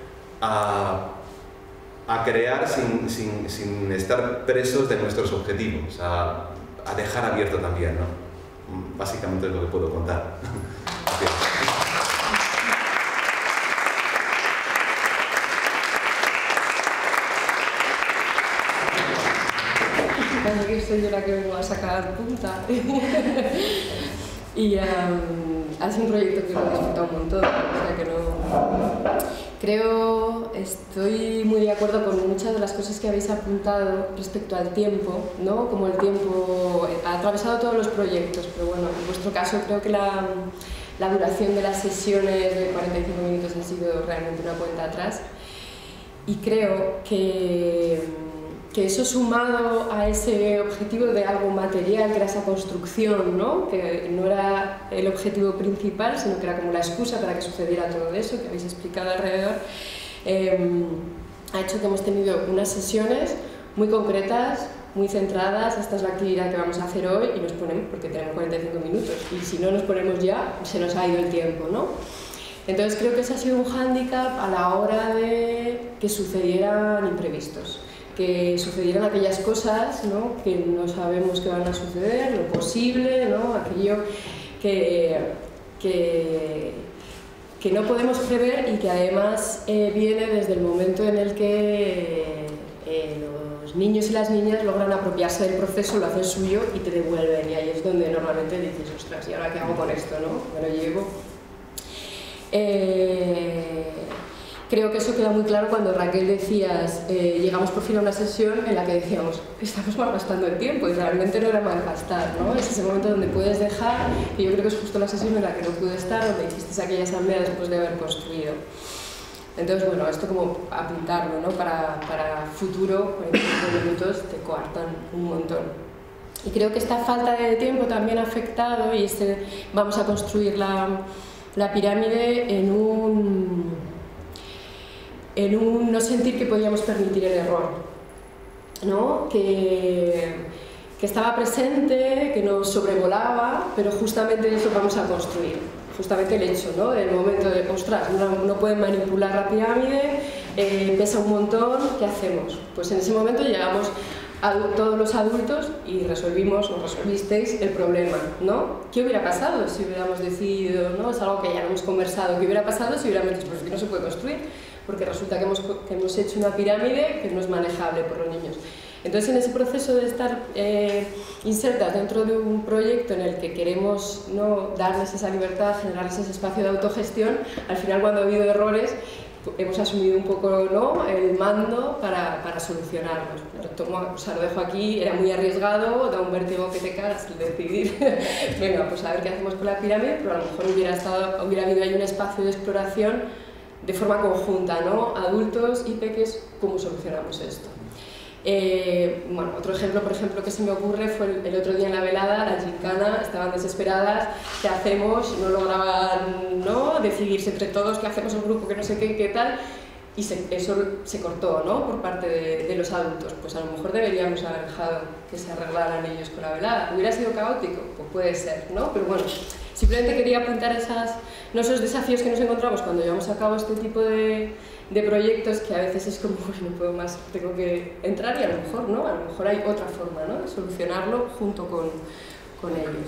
a a crear sin, sin, sin estar presos de nuestros objetivos, a, a dejar abierto también, ¿no? Básicamente es lo que puedo contar. Parece que soy yo la que vengo a sacar punta. Y um, ha sido un proyecto que lo he disfrutado un montón, o sea que no... Creo, estoy muy de acuerdo con muchas de las cosas que habéis apuntado respecto al tiempo, ¿no? Como el tiempo ha atravesado todos los proyectos, pero bueno, en vuestro caso creo que la, la duración de las sesiones de cuarenta y cinco minutos ha sido realmente una cuenta atrás, y creo que, que eso sumado a ese objetivo de algo material, que era esa construcción, ¿no? Que no era el objetivo principal, sino que era como la excusa para que sucediera todo eso que habéis explicado alrededor, eh, ha hecho que hemos tenido unas sesiones muy concretas, muy centradas. Esta es la actividad que vamos a hacer hoy, y nos ponemos, porque tenemos cuarenta y cinco minutos, y si no nos ponemos ya, se nos ha ido el tiempo, ¿no? Entonces creo que ese ha sido un hándicap a la hora de que sucedieran imprevistos, que sucedieran aquellas cosas, ¿no? Que no sabemos que van a suceder, lo posible, ¿no? Aquello que, que, que no podemos prever, y que además eh, viene desde el momento en el que eh, los niños y las niñas logran apropiarse del proceso, lo hacen suyo y te devuelven, y ahí es donde normalmente dices, ostras, ¿y ahora qué hago con esto, no? Me lo llevo. Eh, Creo que eso queda muy claro cuando, Raquel, decías, eh, llegamos por fin a una sesión en la que decíamos, estamos malgastando el tiempo, y realmente no era malgastar, ¿no? Es ese momento donde puedes dejar, y yo creo que es justo la sesión en la que no pude estar, donde hiciste aquella asamblea después de haber construido. Entonces, bueno, esto como apuntarlo, ¿no? Para, para futuro, cuarenta y cinco minutos te coartan un montón. Y creo que esta falta de tiempo también ha afectado, y este, vamos a construir la, la pirámide en un... en un no sentir que podíamos permitir el error, ¿no? Que, que estaba presente, que nos sobrevolaba, pero justamente eso vamos a construir, justamente el hecho, ¿no? El momento de, ostras, no, no pueden manipular la pirámide, eh, pesa un montón, ¿qué hacemos? Pues en ese momento llegamos a todos los adultos y resolvimos, o resolvisteis el problema, ¿no? ¿Qué hubiera pasado si hubiéramos decidido, ¿no? Es algo que ya no hemos conversado, ¿qué hubiera pasado si hubiéramos dicho, pues que no se puede construir? Porque resulta que hemos, que hemos hecho una pirámide que no es manejable por los niños. Entonces, en ese proceso de estar eh, insertas dentro de un proyecto en el que queremos, ¿no? Darles esa libertad, generarles ese espacio de autogestión, al final, cuando ha habido errores, hemos asumido un poco, ¿no?, el mando para, para solucionarlos. Lo, tomo, o sea, lo dejo aquí, era muy arriesgado, da un vértigo que te cagas el decidir, venga, pues a ver qué hacemos con la pirámide, pero a lo mejor hubiera, estado, hubiera habido ahí un espacio de exploración de forma conjunta, ¿no?, adultos y peques, ¿cómo solucionamos esto? Eh, bueno, otro ejemplo, por ejemplo, que se me ocurre fue el, el otro día en la velada, la gincana, estaban desesperadas, ¿qué hacemos? No lograban, ¿no?, decidirse entre todos, ¿qué hacemos el grupo, que no sé qué, qué tal? Y se, eso se cortó, ¿no?, por parte de, de los adultos. Pues a lo mejor deberíamos haber dejado que se arreglaran ellos con la velada. ¿Hubiera sido caótico? Pues puede ser, ¿no? Pero bueno, simplemente quería apuntar esas, no, esos desafíos que nos encontramos cuando llevamos a cabo este tipo de, de proyectos, que a veces es como, uy, no puedo más, tengo que entrar, y a lo mejor no, a lo mejor hay otra forma, ¿no?, de solucionarlo junto con, con ellos.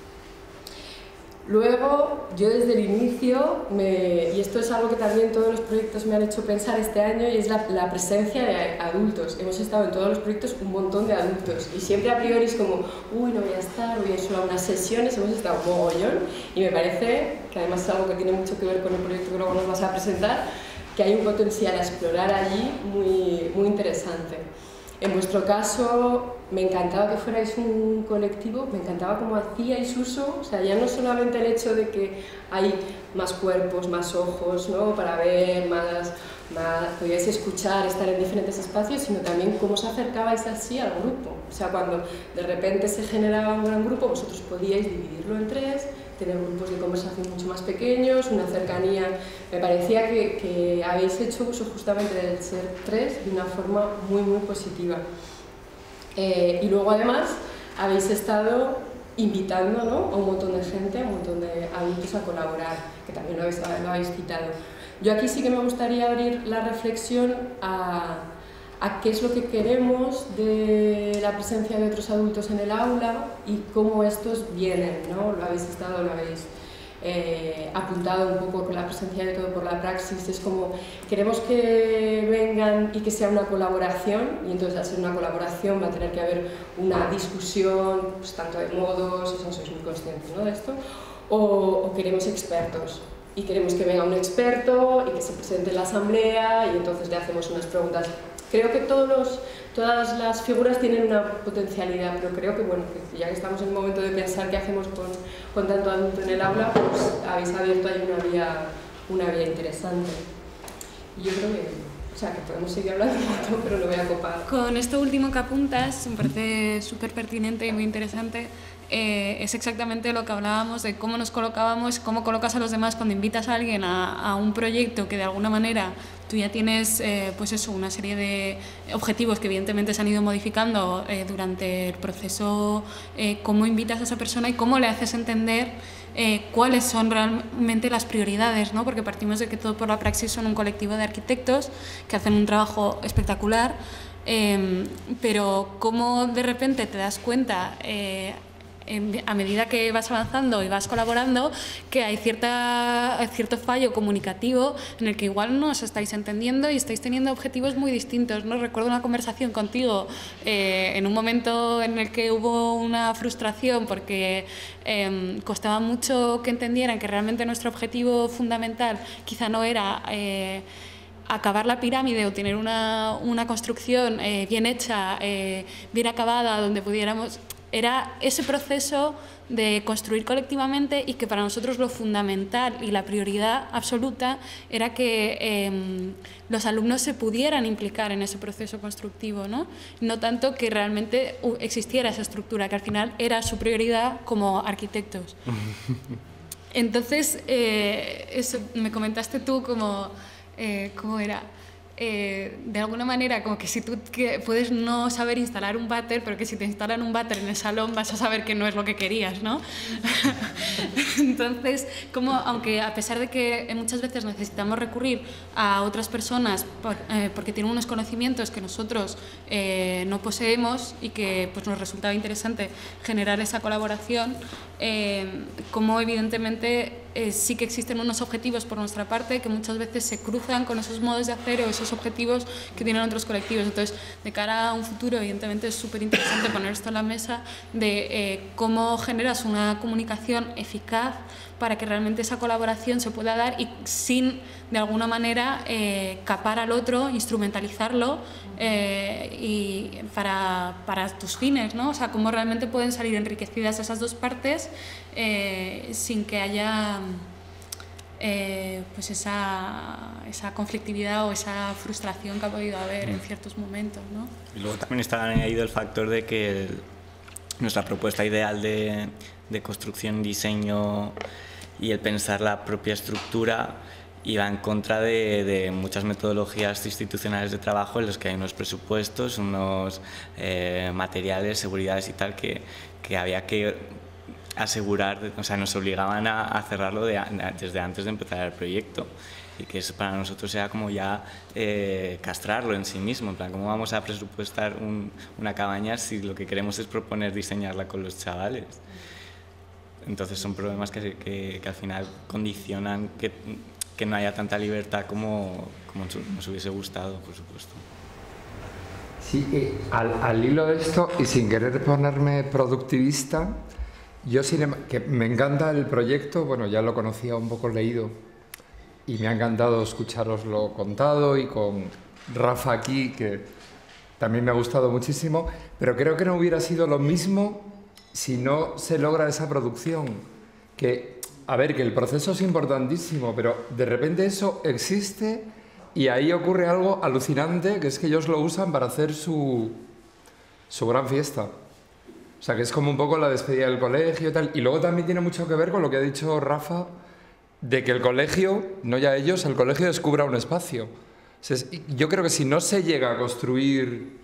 Luego, yo desde el inicio, me, y esto es algo que también todos los proyectos me han hecho pensar este año, y es la, la presencia de adultos. Hemos estado en todos los proyectos un montón de adultos, y siempre a priori es como, uy, no voy a estar, voy a ir solo a unas sesiones, hemos estado un mogollón, y me parece que además es algo que tiene mucho que ver con el proyecto que luego nos vas a presentar, que hay un potencial a explorar allí muy, muy interesante. En vuestro caso, me encantaba que fuerais un colectivo, me encantaba cómo hacíais uso, o sea, ya no solamente el hecho de que hay más cuerpos, más ojos, ¿no?, para ver, más, más, podíais escuchar, estar en diferentes espacios, sino también cómo os acercabais así al grupo. O sea, cuando de repente se generaba un gran grupo, vosotros podíais dividirlo en tres, tener grupos de conversación mucho más pequeños, una cercanía. Me parecía que, que habéis hecho uso justamente del ser tres de una forma muy, muy positiva. Eh, y luego además habéis estado invitando, ¿no?, a un montón de gente, a un montón de adultos a colaborar, que también lo habéis, lo habéis citado. Yo aquí sí que me gustaría abrir la reflexión a, a qué es lo que queremos de la presencia de otros adultos en el aula y cómo estos vienen, ¿no? Lo habéis estado, lo habéis eh, apuntado un poco con la presencia de todo por la praxis. Es como, queremos que vengan y que sea una colaboración, y entonces al ser una colaboración va a tener que haber una discusión, pues, tanto de modos, eso sois muy conscientes, ¿no?, de esto, o, o queremos expertos. Y queremos que venga un experto y que se presente en la asamblea, y entonces le hacemos unas preguntas. Creo que todos los, todas las figuras tienen una potencialidad, pero creo que, bueno, que ya que estamos en el momento de pensar qué hacemos con, con tanto adulto en el aula, pues habéis abierto ahí una vía, una vía interesante. Y yo creo que, o sea, que podemos seguir hablando un montón, pero lo voy a copar. Con esto último que apuntas, me parece súper pertinente y muy interesante. Eh, es exactamente lo que hablábamos de cómo nos colocábamos, cómo colocas a los demás cuando invitas a alguien a, a un proyecto que de alguna manera tú ya tienes, eh, pues eso, una serie de objetivos que evidentemente se han ido modificando eh, durante el proceso, eh, cómo invitas a esa persona y cómo le haces entender eh, cuáles son realmente las prioridades, ¿no? Porque partimos de que Todo por la Praxis son un colectivo de arquitectos que hacen un trabajo espectacular, eh, pero cómo de repente te das cuenta eh, a medida que vas avanzando y vas colaborando, que hay cierta, cierto fallo comunicativo en el que igual no os estáis entendiendo y estáis teniendo objetivos muy distintos, ¿no? Recuerdo una conversación contigo eh, en un momento en el que hubo una frustración porque eh, costaba mucho que entendieran que realmente nuestro objetivo fundamental quizá no era Eh, acabar la pirámide o tener una, una construcción eh, bien hecha, eh, bien acabada, donde pudiéramos... Era ese proceso de construir colectivamente, y que para nosotros lo fundamental y la prioridad absoluta era que eh, los alumnos se pudieran implicar en ese proceso constructivo, ¿no? No tanto que realmente existiera esa estructura, que al final era su prioridad como arquitectos. Entonces, eh, eso, me comentaste tú como, eh, ¿cómo era? Eh, de alguna manera, como que si tú que puedes no saber instalar un váter, pero que si te instalan un váter en el salón vas a saber que no es lo que querías, ¿no? Entonces, como, aunque a pesar de que muchas veces necesitamos recurrir a otras personas por, eh, porque tienen unos conocimientos que nosotros eh, no poseemos y que pues, nos resultaba interesante generar esa colaboración, eh, como evidentemente eh, sí que existen unos objetivos por nuestra parte que muchas veces se cruzan con esos modos de hacer o esos objetivos que tienen otros colectivos. Entonces, de cara a un futuro, evidentemente es súper interesante poner esto en la mesa de eh, cómo generas una comunicación eficaz para que realmente esa colaboración se pueda dar y sin, de alguna manera, eh, capar al otro, instrumentalizarlo eh, y para, para tus fines, ¿no? O sea, cómo realmente pueden salir enriquecidas esas dos partes eh, sin que haya eh, pues esa, esa conflictividad o esa frustración que ha podido haber en ciertos momentos, ¿no? Y luego también está añadido el factor de que el, nuestra propuesta ideal de, de construcción, diseño y el pensar la propia estructura iba en contra de, de muchas metodologías institucionales de trabajo en los que hay unos presupuestos, unos eh, materiales, seguridades y tal que, que había que asegurar, o sea, nos obligaban a, a cerrarlo de, desde antes de empezar el proyecto. Y que eso para nosotros era como ya eh, castrarlo en sí mismo, en plan, ¿cómo vamos a presupuestar un, una cabaña si lo que queremos es proponer diseñarla con los chavales? Entonces son problemas que, que, que al final condicionan que, que no haya tanta libertad como, como nos hubiese gustado, por supuesto. Sí, eh, al, al hilo de esto, y sin querer ponerme productivista, yo sin, que me encanta el proyecto, bueno, ya lo conocía un poco leído, y me ha encantado escucharoslo contado y con Rafa aquí, que también me ha gustado muchísimo, pero creo que no hubiera sido lo mismo si no se logra esa producción. Que, a ver, que el proceso es importantísimo, pero de repente eso existe y ahí ocurre algo alucinante, que es que ellos lo usan para hacer su, su gran fiesta. O sea, que es como un poco la despedida del colegio y tal. Y luego también tiene mucho que ver con lo que ha dicho Rafa, de que el colegio, no ya ellos, el colegio descubra un espacio. O sea, yo creo que si no se llega a construir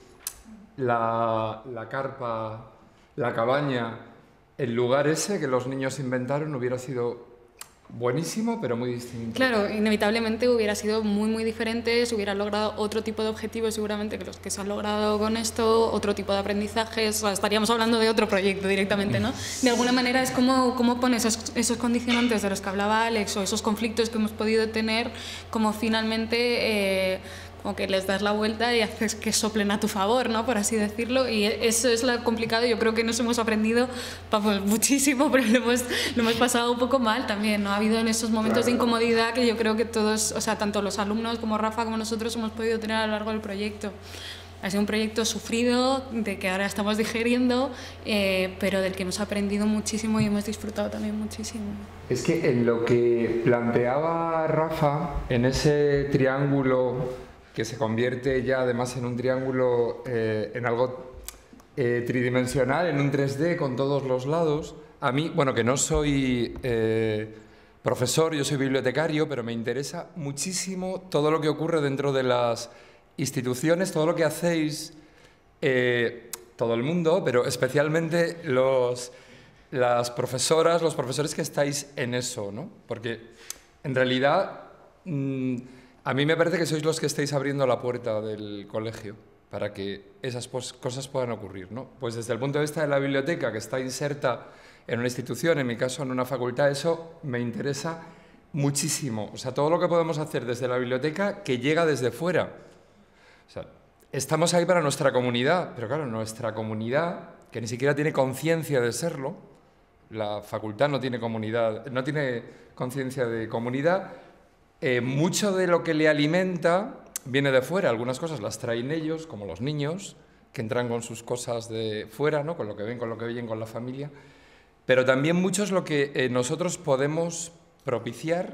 la, la carpa, la cabaña, el lugar ese que los niños inventaron, hubiera sido buenísimo, pero muy distinto. Claro, inevitablemente hubiera sido muy, muy diferente, se hubiera logrado otro tipo de objetivos seguramente que los que se han logrado con esto, otro tipo de aprendizajes, o sea, estaríamos hablando de otro proyecto directamente, ¿no? De alguna manera es como, como pones esos, esos condicionantes de los que hablaba Alex o esos conflictos que hemos podido tener, como finalmente... Eh, como que les das la vuelta y haces que soplen a tu favor, ¿no? Por así decirlo, y eso es lo complicado. Yo creo que nos hemos aprendido pues, muchísimo, pero lo hemos, lo hemos pasado un poco mal también, ¿no? Ha habido en esos momentos de incomodidad que yo creo que todos, o sea, tanto los alumnos como Rafa como nosotros hemos podido tener a lo largo del proyecto. Ha sido un proyecto sufrido, de que ahora estamos digeriendo, eh, pero del que hemos aprendido muchísimo y hemos disfrutado también muchísimo. Es que en lo que planteaba Rafa, en ese triángulo que se convierte ya además en un triángulo, eh, en algo eh, tridimensional, en un tres D con todos los lados. A mí, bueno, que no soy eh, profesor, yo soy bibliotecario, pero me interesa muchísimo todo lo que ocurre dentro de las instituciones, todo lo que hacéis, eh, todo el mundo, pero especialmente los, las profesoras, los profesores que estáis en eso, ¿no? Porque en realidad... Mmm, a mí me parece que sois los que estáis abriendo la puerta del colegio para que esas cosas puedan ocurrir, ¿no? Pues desde el punto de vista de la biblioteca, que está inserta en una institución, en mi caso en una facultad, eso me interesa muchísimo. O sea, todo lo que podemos hacer desde la biblioteca que llega desde fuera. O sea, estamos ahí para nuestra comunidad, pero claro, nuestra comunidad, que ni siquiera tiene conciencia de serlo, la facultad no tiene comunidad, no tiene conciencia de comunidad. Eh, mucho de lo que le alimenta viene de fuera, algunas cosas las traen ellos, como los niños, que entran con sus cosas de fuera, ¿no? Con lo que ven, con lo que oyen, con la familia, pero también mucho es lo que eh, nosotros podemos propiciar,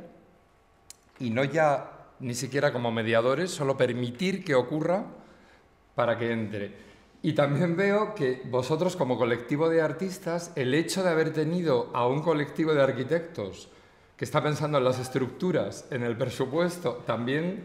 y no ya ni siquiera como mediadores, solo permitir que ocurra para que entre. Y también veo que vosotros como colectivo de artistas, el hecho de haber tenido a un colectivo de arquitectos que está pensando en las estructuras, en el presupuesto, también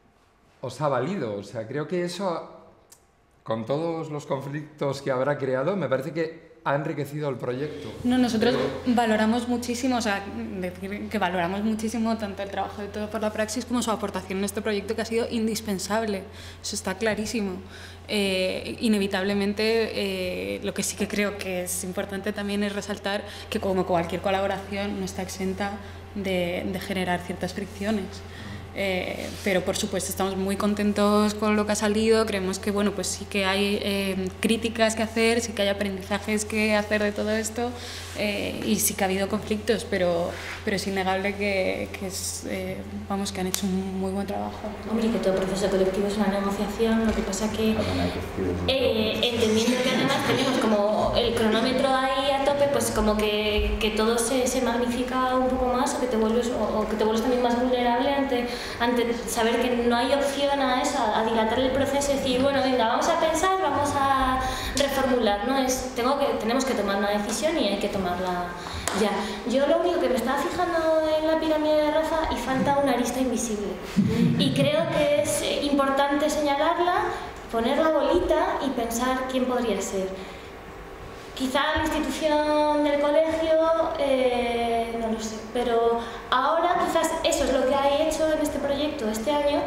os ha valido. O sea, creo que eso, con todos los conflictos que habrá creado, me parece que ha enriquecido el proyecto. No, nosotros Pero... valoramos muchísimo, o sea, decir que valoramos muchísimo tanto el trabajo de Todo por la Praxis como su aportación en este proyecto, que ha sido indispensable. Eso está clarísimo. Eh, inevitablemente, eh, lo que sí que creo que es importante también es resaltar que, como cualquier colaboración, no está exenta de, de generar ciertas fricciones. Eh, pero por supuesto estamos muy contentos con lo que ha salido, creemos que bueno, pues sí que hay eh, críticas que hacer, sí que hay aprendizajes que hacer de todo esto, eh, y sí que ha habido conflictos, pero, pero es innegable que, que, es, eh, vamos, que han hecho un muy buen trabajo. Hombre, que todo proceso colectivo es una negociación, lo que pasa que eh, entendiendo que además tenemos como el cronómetro ahí a tope, pues como que, que todo se, se magnifica un poco más, o que te vuelves, o, o que te vuelves también más vulnerable ante ante saber que no hay opción a eso, a dilatar el proceso y decir, bueno, venga, vamos a pensar, vamos a reformular, ¿no? Es, tengo que, tenemos que tomar una decisión y hay que tomarla ya. Yo lo único que me estaba fijando en la pirámide de Rafa, y falta una arista invisible. Y creo que es importante señalarla, poner la bolita y pensar quién podría ser. Quizá la institución del colegio, eh, no lo sé, pero ahora quizás eso es lo que ha hecho en este proyecto este año,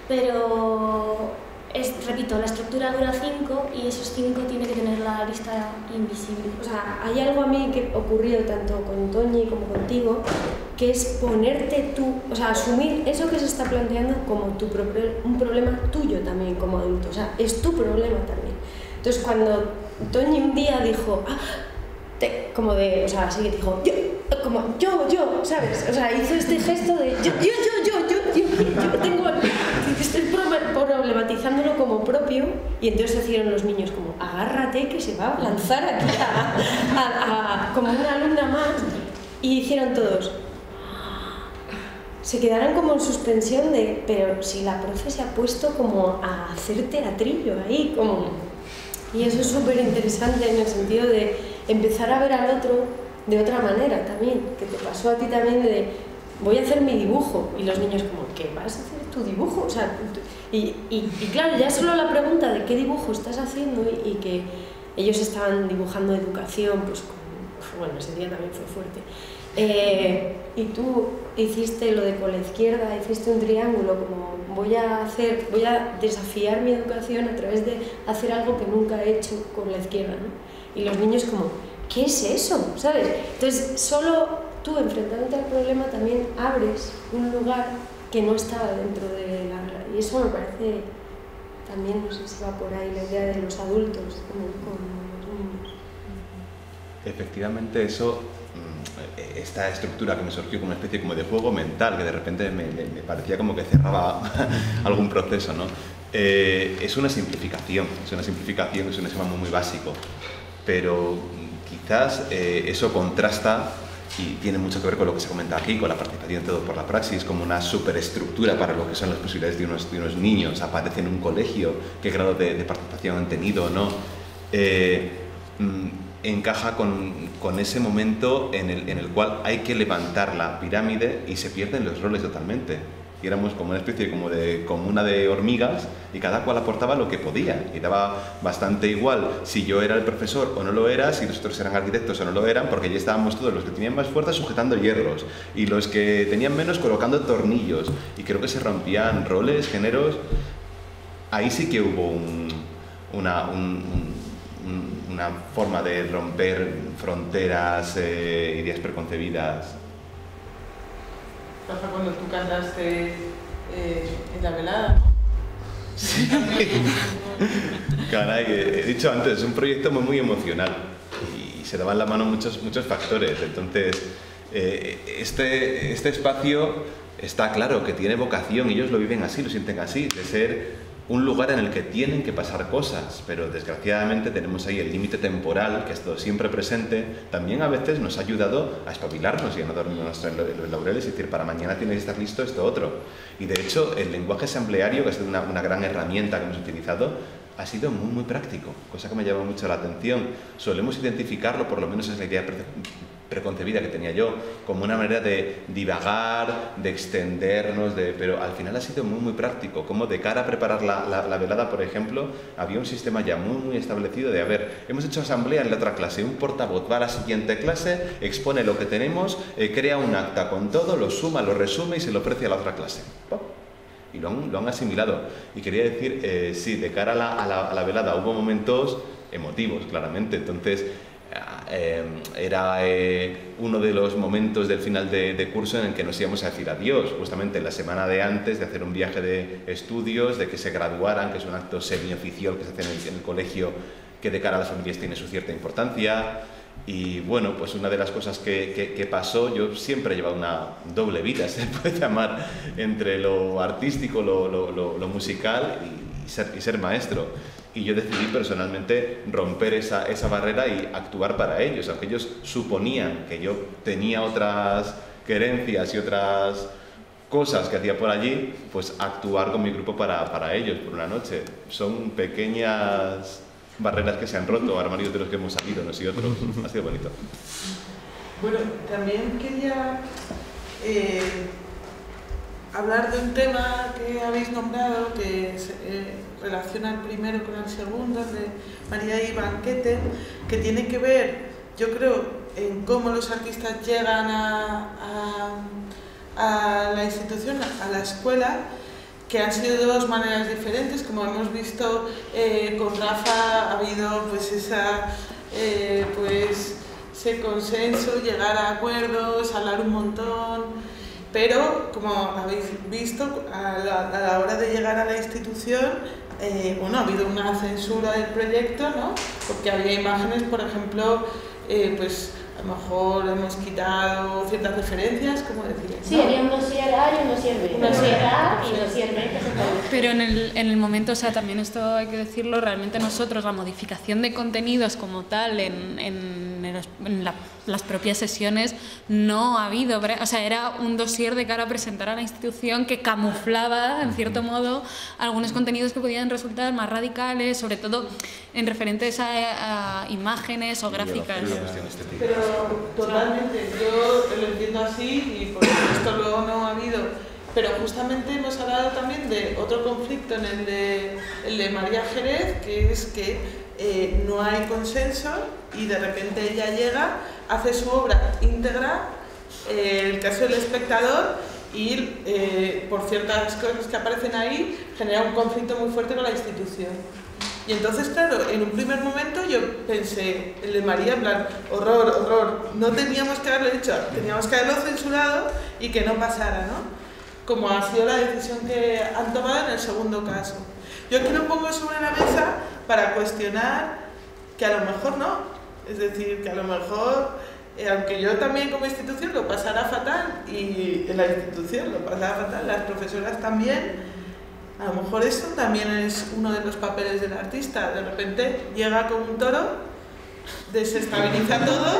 pero es, repito, la estructura dura cinco y esos cinco tiene que tener la lista invisible. O sea, hay algo a mí que ha ocurrido tanto con Toñi como contigo, que es ponerte tú, o sea, asumir eso que se está planteando como tu pro un problema tuyo también como adulto, o sea, es tu problema también. Entonces, cuando Toñi un día dijo, ah, te, como de, o sea, así que dijo, yo, como yo, yo, ¿sabes? O sea, hizo este gesto de yo, yo, yo, yo, yo, yo, yo tengo, estoy problematizándolo como propio, y entonces hicieron los niños como, agárrate que se va a lanzar aquí a, a, a, como una alumna más, y hicieron todos, se quedaron como en suspensión de, pero si la profe se ha puesto como a hacer teatrillo ahí, como... Y eso es súper interesante en el sentido de empezar a ver al otro de otra manera también, que te pasó a ti también de voy a hacer mi dibujo, y los niños como, ¿qué vas a hacer tu dibujo? O sea, y, y, y claro, ya solo la pregunta de qué dibujo estás haciendo, y, y que ellos estaban dibujando educación, pues bueno, ese día también fue fuerte. Eh, y tú hiciste lo de con la izquierda, hiciste un triángulo, como voy a hacer, voy a desafiar mi educación a través de hacer algo que nunca he hecho con la izquierda, ¿no? Y los niños como, ¿qué es eso? ¿Sabes? Entonces, solo tú enfrentándote al problema también abres un lugar que no estaba dentro de la... Y eso me parece también, no sé si va por ahí la idea de los adultos como con los niños. Efectivamente, eso... esta estructura que me surgió como una especie como de juego mental, que de repente me, me, me parecía como que cerraba algún proceso, ¿no? Eh, es una simplificación, es una simplificación, es un esquema muy, muy básico, pero quizás eh, eso contrasta y tiene mucho que ver con lo que se comenta aquí, con la participación de Todo por la Praxis, como una superestructura para lo que son las posibilidades de unos, de unos niños. Aparece en un colegio, qué grado de, de participación han tenido, ¿no? Eh, encaja con, con ese momento en el, en el cual hay que levantar la pirámide y se pierden los roles totalmente. Y éramos como una especie como de comuna de hormigas y cada cual aportaba lo que podía. Y daba bastante igual si yo era el profesor o no lo era, si los otros eran arquitectos o no lo eran, porque ya estábamos todos los que tenían más fuerza sujetando hierros y los que tenían menos colocando tornillos. Y creo que se rompían roles, géneros. Ahí sí que hubo un, una... Un, un, una forma de romper fronteras, eh, ideas preconcebidas. Rafa, cuando tú cantaste eh, en la velada, ¿no? Sí. Caray, he dicho antes, es un proyecto muy, muy emocional y se daban la mano muchos, muchos factores. Entonces, eh, este, este espacio está claro que tiene vocación, ellos lo viven así, lo sienten así, de ser un lugar en el que tienen que pasar cosas, pero desgraciadamente tenemos ahí el límite temporal, que ha estado siempre presente. También a veces nos ha ayudado a espabilarnos y a no dormirnos en los laureles y decir, para mañana tiene que estar listo esto otro. Y de hecho, el lenguaje asambleario, que ha sido una, una gran herramienta que hemos utilizado, ha sido muy, muy práctico, cosa que me llama mucho la atención. Solemos identificarlo, por lo menos es la idea preconcebida que tenía yo, como una manera de divagar, de extendernos, de, pero al final ha sido muy muy práctico, como de cara a preparar la, la, la velada, por ejemplo, había un sistema ya muy muy establecido de, a ver, hemos hecho asamblea en la otra clase, un portavoz va a la siguiente clase, expone lo que tenemos, eh, crea un acta con todo, lo suma, lo resume y se lo ofrece a la otra clase. ¡Pum! Y lo han, lo han asimilado. Y quería decir, eh, sí, de cara a la, a, la, a la velada hubo momentos emotivos, claramente, entonces Eh, era eh, uno de los momentos del final de, de curso en el que nos íbamos a decir adiós, justamente la semana de antes de hacer un viaje de estudios, de que se graduaran, que es un acto semioficial que se hace en el, en el colegio, que de cara a las familias tiene su cierta importancia. Y bueno, pues una de las cosas que, que, que pasó, yo siempre he llevado una doble vida, se puede llamar, entre lo artístico, lo, lo, lo, lo musical y ser, y ser maestro. Y yo decidí personalmente romper esa, esa barrera y actuar para ellos, aunque ellos suponían que yo tenía otras querencias y otras cosas que hacía por allí, pues actuar con mi grupo para, para ellos por una noche. Son pequeñas barreras que se han roto, armarios de los que hemos salido, unos y otros. Ha sido bonito. Bueno, también quería eh, hablar de un tema que habéis nombrado, que se eh, relaciona el primero con el segundo, de María y Banquete, que tiene que ver, yo creo, en cómo los artistas llegan a, a, a la institución, a la escuela, que han sido de dos maneras diferentes. Como hemos visto eh, con Rafa, ha habido pues esa, eh, pues, ese consenso, llegar a acuerdos, hablar un montón, pero como habéis visto, a la, a la hora de llegar a la institución, eh, bueno, ha habido una censura del proyecto, ¿no? Porque había imágenes, por ejemplo, eh, pues a lo mejor hemos quitado ciertas referencias, como decía. Sí, ¿no? Había un dossier A y un dossier B. Un dossier A y un dossier B. Pero en el, en el momento, o sea, también esto hay que decirlo, realmente nosotros la modificación de contenidos como tal en, en, en, los, en la, las propias sesiones no ha habido, o sea, era un dossier de cara a presentar a la institución que camuflaba, en cierto modo, algunos contenidos que podían resultar más radicales, sobre todo en referentes a, a imágenes o gráficas. Pero totalmente, yo lo entiendo así y por supuesto luego no ha habido, pero justamente hemos hablado también de otro conflicto en el de, el de María Jerez, que es que eh, no hay consenso y de repente ella llega, hace su obra íntegra, eh, el caso del espectador, y eh, por ciertas cosas que aparecen ahí genera un conflicto muy fuerte con la institución. Y entonces, claro, en un primer momento yo pensé, el de María, en plan, horror, horror, no teníamos que haberlo hecho, teníamos que haberlo censurado y que no pasara, ¿no? Como ha sido la decisión que han tomado en el segundo caso. Yo aquí lo pongo sobre la mesa para cuestionar que a lo mejor no, es decir, que a lo mejor, eh, aunque yo también como institución lo pasara fatal y en la institución lo pasara fatal, las profesoras también, a lo mejor eso también es uno de los papeles del artista. De repente llega como un toro, desestabiliza todo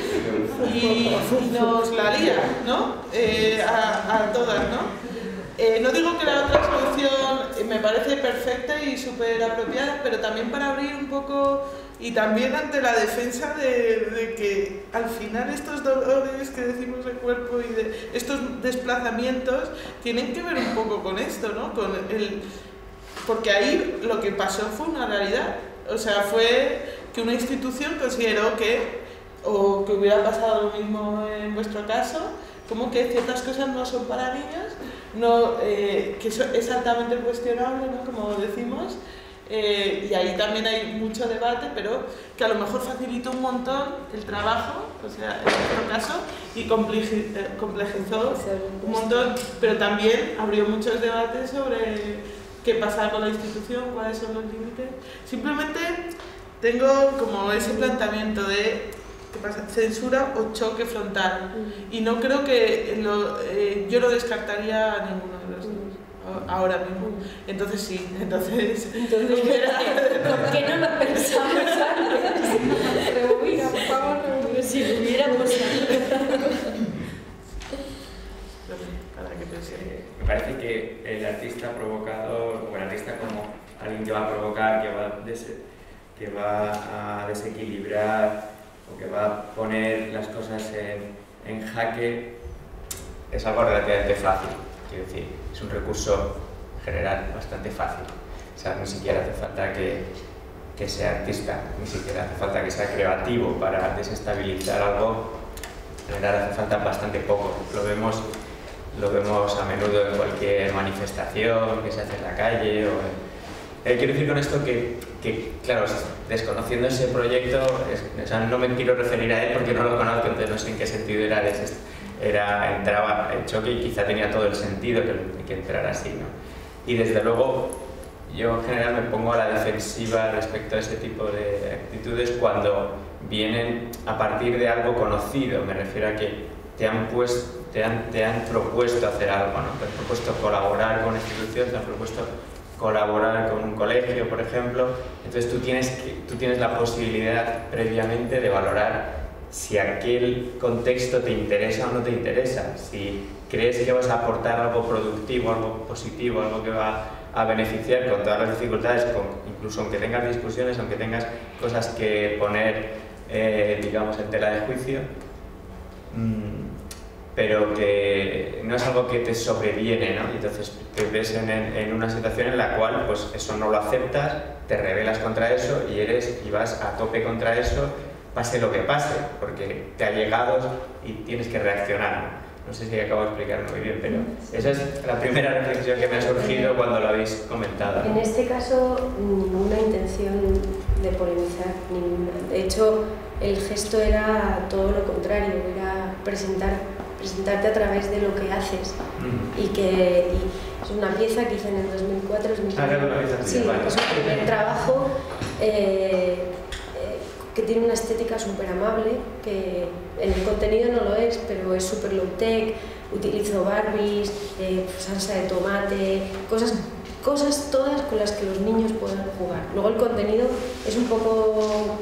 y, y nos la lía, ¿no? Eh, a, a todas, ¿no? Eh, no digo que la otra solución me parece perfecta y súper apropiada, pero también para abrir un poco y también ante la defensa de, de que al final estos dolores que decimos de cuerpo y de estos desplazamientos tienen que ver un poco con esto, ¿no? Con el, porque ahí lo que pasó fue una realidad, o sea, fue que una institución consideró que, o que hubiera pasado lo mismo en vuestro caso, como que ciertas cosas no son para niños, no, eh, que eso es altamente cuestionable, ¿no? Como decimos. Eh, y ahí también hay mucho debate, pero que a lo mejor facilitó un montón el trabajo, o sea, en nuestro caso, y complejizó un montón, pero también abrió muchos debates sobre qué pasaba con la institución, cuáles son los límites. Simplemente tengo como ese planteamiento de ¿qué pasa? Censura o choque frontal, y no creo que lo, eh, yo lo descartaría a ninguno de los dos ahora mismo. Entonces sí, entonces... Entonces, ¿por qué no lo pensamos antes? Rebobina, por favor, rebobina. Si lo hubiéramos Me parece que el artista provocador, o el artista como alguien que va a provocar, que va a, des que va a desequilibrar o que va a poner las cosas en, en jaque, es algo relativamente fácil. Quiero decir, es un recurso general bastante fácil. O sea, ni siquiera hace falta que, que sea artista, ni siquiera hace falta que sea creativo para desestabilizar algo. En general hace falta bastante poco. Lo vemos, lo vemos a menudo en cualquier manifestación que se hace en la calle. O en... Eh, quiero decir con esto que, que, claro, desconociendo ese proyecto, es, o sea, no me quiero referir a él porque no lo conozco, entonces no sé en qué sentido era, era entraba en choque y quizá tenía todo el sentido que, que entrara así, ¿no? Y desde luego, yo en general me pongo a la defensiva respecto a ese tipo de actitudes cuando vienen a partir de algo conocido. Me refiero a que te han, puesto, te han, te han propuesto hacer algo, ¿no? Te han propuesto colaborar con una institución, te han propuesto colaborar con un colegio, por ejemplo. Entonces tú tienes, que, tú tienes la posibilidad previamente de valorar si aquel contexto te interesa o no te interesa, si crees que vas a aportar algo productivo, algo positivo, algo que va a beneficiar con todas las dificultades, con, incluso aunque tengas discusiones, aunque tengas cosas que poner, eh, digamos, en tela de juicio, mmm, pero que no es algo que te sobreviene, ¿no? Y entonces te ves en, en una situación en la cual pues eso no lo aceptas, te rebelas contra eso y, eres, y vas a tope contra eso, pase lo que pase, porque te ha llegado y tienes que reaccionar, ¿no? No sé si acabo de explicarlo muy bien, pero esa es la primera reflexión que me ha surgido cuando lo habéis comentado. En este caso, ninguna intención de polemizar, ninguna. De hecho, el gesto era todo lo contrario, era presentar, presentarte a través de lo que haces. Mm. Y que y es una pieza que hice en el dos mil cuatro. Es mi ah, claro, una pieza, sí, vale. Es un primer trabajo eh, que tiene una estética súper amable, que en el contenido no lo es, pero es súper low tech, utilizo Barbies, eh, salsa de tomate, cosas, cosas todas con las que los niños puedan jugar. Luego el contenido es un poco,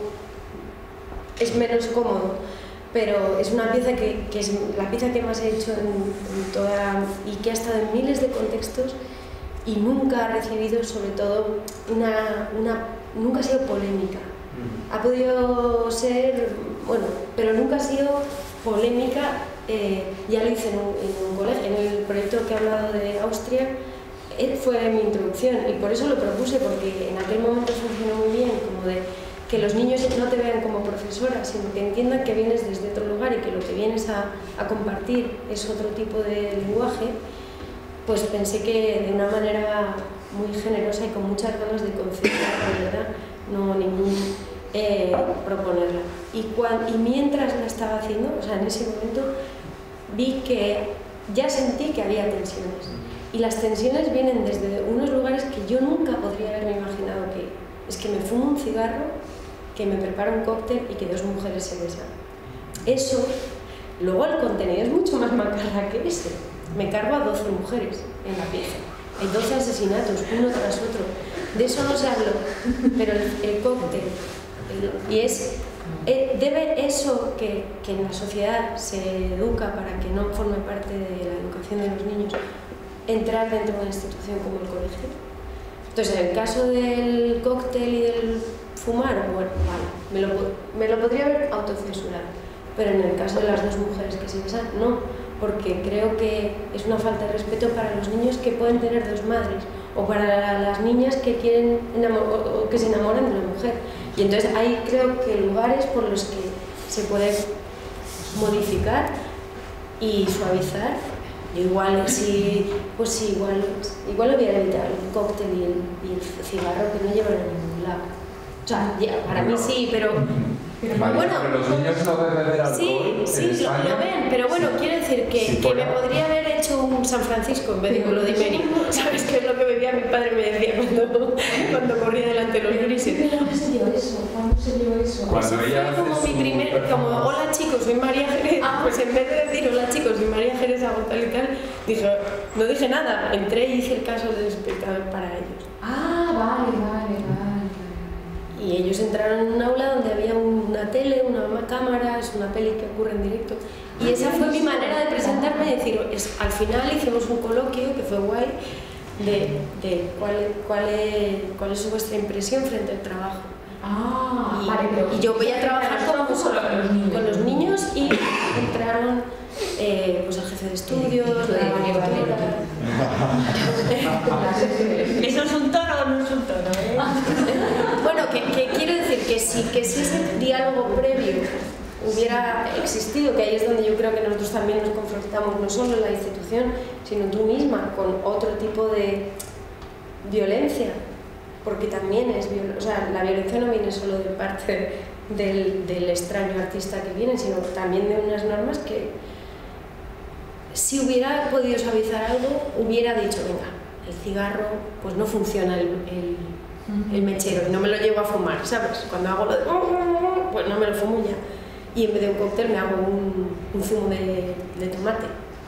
es menos cómodo, pero es una pieza que, que es la pieza que más he hecho en, en toda, y que ha estado en miles de contextos y nunca ha recibido, sobre todo, una, una nunca ha sido polémica. Ha podido ser, bueno, pero nunca ha sido polémica. Eh, ya lo hice en un, en un colegio, en el proyecto que he hablado de Austria, él fue mi introducción y por eso lo propuse, porque en aquel momento funcionó muy bien, como de que los niños no te vean como profesora, sino que entiendan que vienes desde otro lugar y que lo que vienes a, a compartir es otro tipo de lenguaje. Pues pensé que de una manera muy generosa y con muchas ganas de conciliar, de verdad, no ningún eh, proponerla. Y, cuando, y mientras la estaba haciendo, o sea, en ese momento vi que ya sentí que había tensiones. Y las tensiones vienen desde unos lugares que yo nunca podría haberme imaginado, que es que me fumo un cigarro, que me preparo un cóctel y que dos mujeres se besan. Eso, luego el contenido es mucho más macarra que ese. Me cargo a doce mujeres en la pieza. Hay doce asesinatos, uno tras otro. De eso no se habló, pero el, el cóctel, el, y es, eh, debe eso que, que en la sociedad se educa para que no forme parte de la educación de los niños, entrar dentro de una institución como el colegio. Entonces, en el caso del cóctel y del fumar, bueno, vale, me lo, me lo podría haber autocensurado, pero en el caso de las dos mujeres que se besan, no, porque creo que es una falta de respeto para los niños que pueden tener dos madres, o para las niñas que quieren enamor o que se enamoran de una mujer. Y entonces hay, creo que, lugares por los que se puede modificar y suavizar. Yo igual, si, pues sí, igual, igual hubiera evitado el cóctel y el, y el cigarro, que no llevan a ningún lado. O sea, ya, para mí sí, pero... Vale, bueno, pero los niños no deben beber alcohol. Sí, sí, lo, lo ven, pero bueno, quiero decir que, si que me podría haber hecho un San Francisco en vez de un Bloody Mary. ¿Sabes qué es lo que bebía mi padre? Me decía cuando, cuando corría delante de los grises. ¿Cuándo se dio eso? ¿Cuándo se dio eso? Cuando Eso ella fue como hace mi su primer, como performance. hola chicos, soy María Jerez, Ah. pues en vez de decir hola chicos, soy María Jerez, hago tal y tal, dije, no dije nada, entré y hice el caso del espectador para ellos. Ah, vale, vale, vale. Y ellos entraron en un aula donde había una tele, una cámara, es una peli que ocurre en directo. Y esa fue mi manera de presentarme, decir, es, al final hicimos un coloquio que fue guay, de, de cuál, cuál, es, cuál es vuestra impresión frente al trabajo. Ah, y, vale, pero y yo voy a trabajar con, con, con, los niños. con los niños y entraron eh, pues el jefe de estudios, la directora. ¿Eso es un tono o no es un tono? ¿Eh? Bueno, que, que quiero decir que si, que si ese diálogo previo hubiera existido, que ahí es donde yo creo que nosotros también nos confrontamos, no solo la institución, sino tú misma, con otro tipo de violencia, porque también es violencia, o sea, la violencia no viene solo de parte del, del extraño artista que viene, sino también de unas normas que, si hubiera podido suavizar algo, hubiera dicho, venga, el cigarro, pues no funciona el, el, el mechero, y no me lo llevo a fumar, ¿sabes? Cuando hago lo de, pues no me lo fumo ya. Y en vez de un cóctel me hago un, un zumo de, de tomate.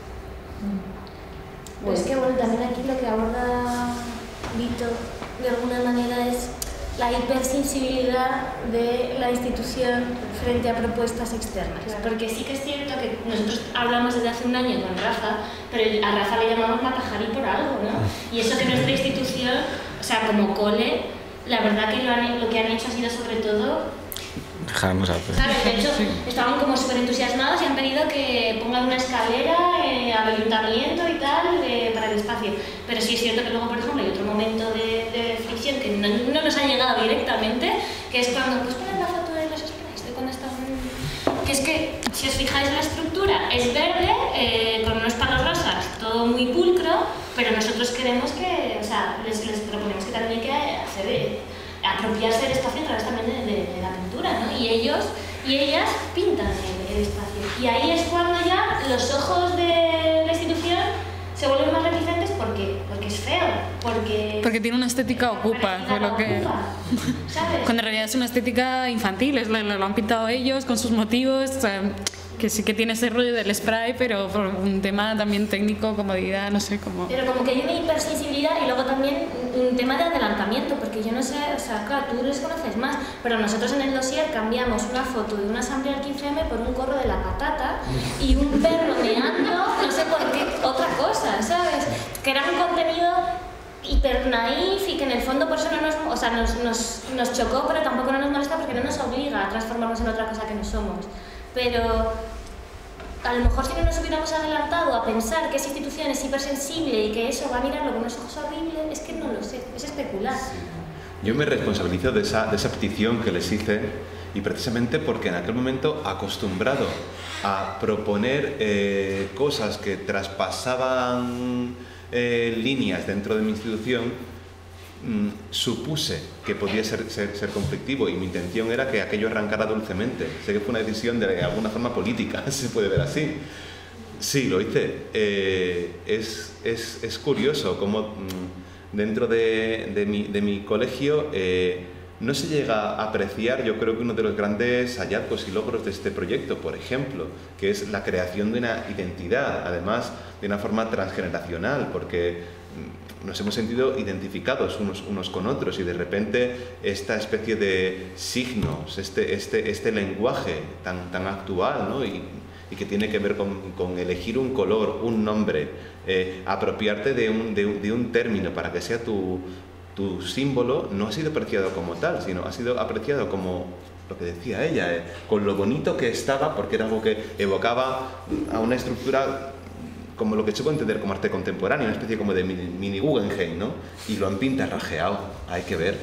Bueno. Es que bueno, también aquí lo que aborda Vito de alguna manera es la hipersensibilidad de la institución frente a propuestas externas. Claro. Porque sí que es cierto que nosotros hablamos desde hace un año con Rafa, pero a Rafa le llamamos Matajarí por algo, ¿no? Y eso que nuestra institución, o sea, como cole, la verdad que lo, han, lo que han hecho ha sido sobre todo dejarnos hacer. ¿Sabes? De hecho, estaban como súper entusiasmados y han pedido que pongan una escalera eh, al ayuntamiento y tal eh, para el espacio. Pero sí es cierto que luego, por ejemplo, hay otro momento de, de fricción que no, no nos ha llegado directamente, que es cuando, pues ponen la foto de los sprays, de cuando están... Que es que, si os fijáis en la estructura, es verde, eh, con unos palos rosas, todo muy pulcro, pero nosotros queremos que, o sea, les, les proponemos que también hay que hacer... Eh, apropiarse del espacio a través también de, de, de la pintura, ¿no? Y ellos y ellas pintan el, el espacio. Y ahí es cuando ya los ojos de la institución se vuelven más reticentes porque, porque es feo, porque... Porque tiene una estética ocupa, fue lo que... Ocupa, ¿sabes? Cuando en realidad es una estética infantil, es lo, lo han pintado ellos con sus motivos, o sea, que sí que tiene ese rollo del spray, pero por un tema también técnico, comodidad, no sé cómo... Pero como que hay una hipersensibilidad y luego también un tema de adelantamiento, porque yo no sé, o sea, claro, tú les conoces más, pero nosotros en el dossier cambiamos una foto de una asamblea del quince eme por un corro de la patata y un perro meando, no sé por qué, otra cosa, ¿sabes? Que era un contenido hiper naif y que en el fondo por eso no nos, o sea, nos, nos, nos chocó, pero tampoco no nos molesta porque no nos obliga a transformarnos en otra cosa que no somos. Pero a lo mejor si no nos hubiéramos adelantado a pensar que esa institución es hipersensible y que eso va a mirarlo con unos ojos horribles, es que no lo sé, es especular. Sí. Yo me responsabilizo de esa, de esa petición que les hice y precisamente porque en aquel momento, acostumbrado a proponer eh, cosas que traspasaban eh, líneas dentro de mi institución, Mm, supuse que podía ser, ser, ser conflictivo y mi intención era que aquello arrancara dulcemente. Sé que fue una decisión de alguna forma política, se puede ver así. Sí, lo hice. Eh, es, es, es curioso cómo mm, dentro de, de, mi, de mi colegio eh, no se llega a apreciar, yo creo que uno de los grandes hallazgos y logros de este proyecto, por ejemplo, que es la creación de una identidad, además de una forma transgeneracional, porque nos hemos sentido identificados unos, unos con otros y de repente esta especie de signos, este, este, este lenguaje tan, tan actual, ¿no? y, y que tiene que ver con, con elegir un color, un nombre, eh, apropiarte de un, de, un, de un término para que sea tu, tu símbolo, no ha sido apreciado como tal, sino ha sido apreciado como lo que decía ella, eh, con lo bonito que estaba, porque era algo que evocaba a una estructura como lo que se puede entender como arte contemporáneo, una especie como de mini, mini Guggenheim, ¿no? Y lo han pintarrajeado, hay que ver.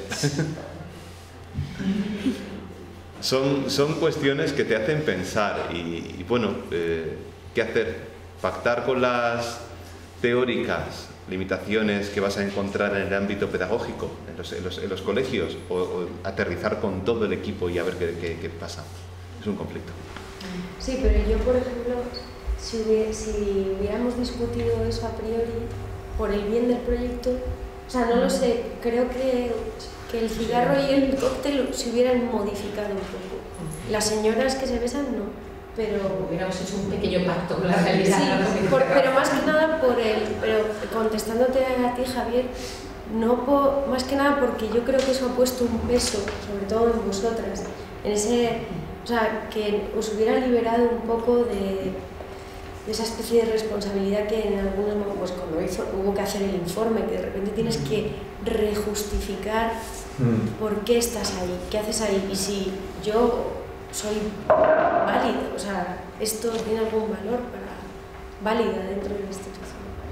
son, son cuestiones que te hacen pensar y, y bueno, eh, ¿qué hacer? Pactar con las teóricas limitaciones que vas a encontrar en el ámbito pedagógico, en los, en los, en los colegios, o, o aterrizar con todo el equipo y a ver qué, qué, qué pasa. Es un conflicto. Sí, pero yo, por ejemplo, si, hubiera, si hubiéramos discutido eso a priori, por el bien del proyecto, o sea, no lo sé, creo que, que el cigarro y el cóctel se hubieran modificado un poco. Las señoras que se besan, no, pero... Hubiéramos hecho un pequeño pacto con la realidad. Sí, por, pero más que nada por el... Pero contestándote a ti, Javier, no por, más que nada porque yo creo que eso ha puesto un peso, sobre todo en vosotras, en ese... O sea, que os hubiera liberado un poco de... de esa especie de responsabilidad que en algunos momentos, pues cuando hizo, hubo que hacer el informe, que de repente tienes que rejustificar mm. por qué estás ahí, qué haces ahí, y si yo soy válida, o sea, esto tiene algún valor para válida dentro de la institución.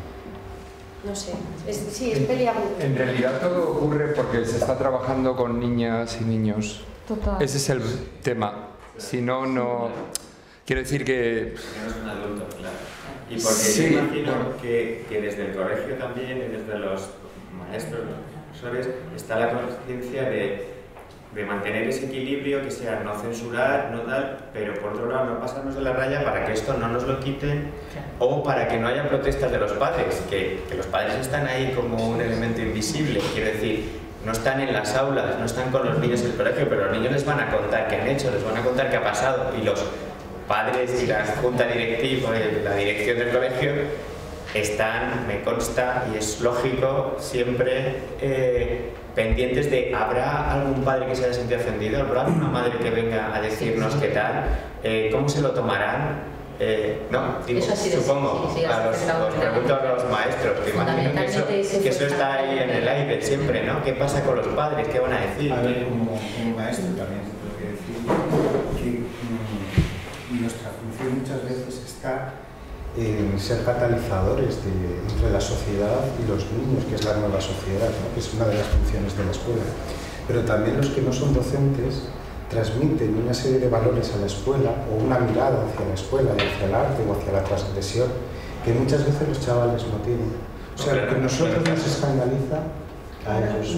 No sé, es, sí, es peliagudo. En realidad todo ocurre porque se está trabajando con niñas y niños. Total. Ese es el tema. Si no, no... Quiero decir que... No es un adulto, claro. Y porque sí, yo imagino no. que, que desde el colegio también y desde los maestros, los profesores, está la conciencia de, de mantener ese equilibrio, que sea no censurar, no tal, pero por otro lado no pasarnos de la raya para que esto no nos lo quiten o para que no haya protestas de los padres, que, que los padres están ahí como un elemento invisible, quiero decir, no están en las aulas, no están con los niños en el colegio, pero los niños les van a contar qué han hecho, les van a contar qué ha pasado, y los padres y la junta directiva, la dirección del colegio, están, me consta, y es lógico, siempre eh, pendientes de ¿habrá algún padre que se haya sentido ofendido? ¿Habrá alguna madre que venga a decirnos qué tal? Eh, ¿Cómo se lo tomarán? Eh, no, digo, eso así de, supongo, sí, sí, a los, os pregunto a los maestros, que imagino que eso, que eso está ahí en el aire siempre, ¿no? ¿Qué pasa con los padres? ¿Qué van a decir? A ver, como, como maestro también tengo que decir que mm, nuestra función muchas veces está en ser catalizadores de, entre la sociedad y los niños, que es la nueva sociedad, ¿no? Que es una de las funciones de la escuela. Pero también los que no son docentes transmiten una serie de valores a la escuela, o una mirada hacia la escuela, hacia el arte o hacia la transgresión, que muchas veces los chavales no tienen. O sea, lo que a nosotros nos escandaliza, a ellos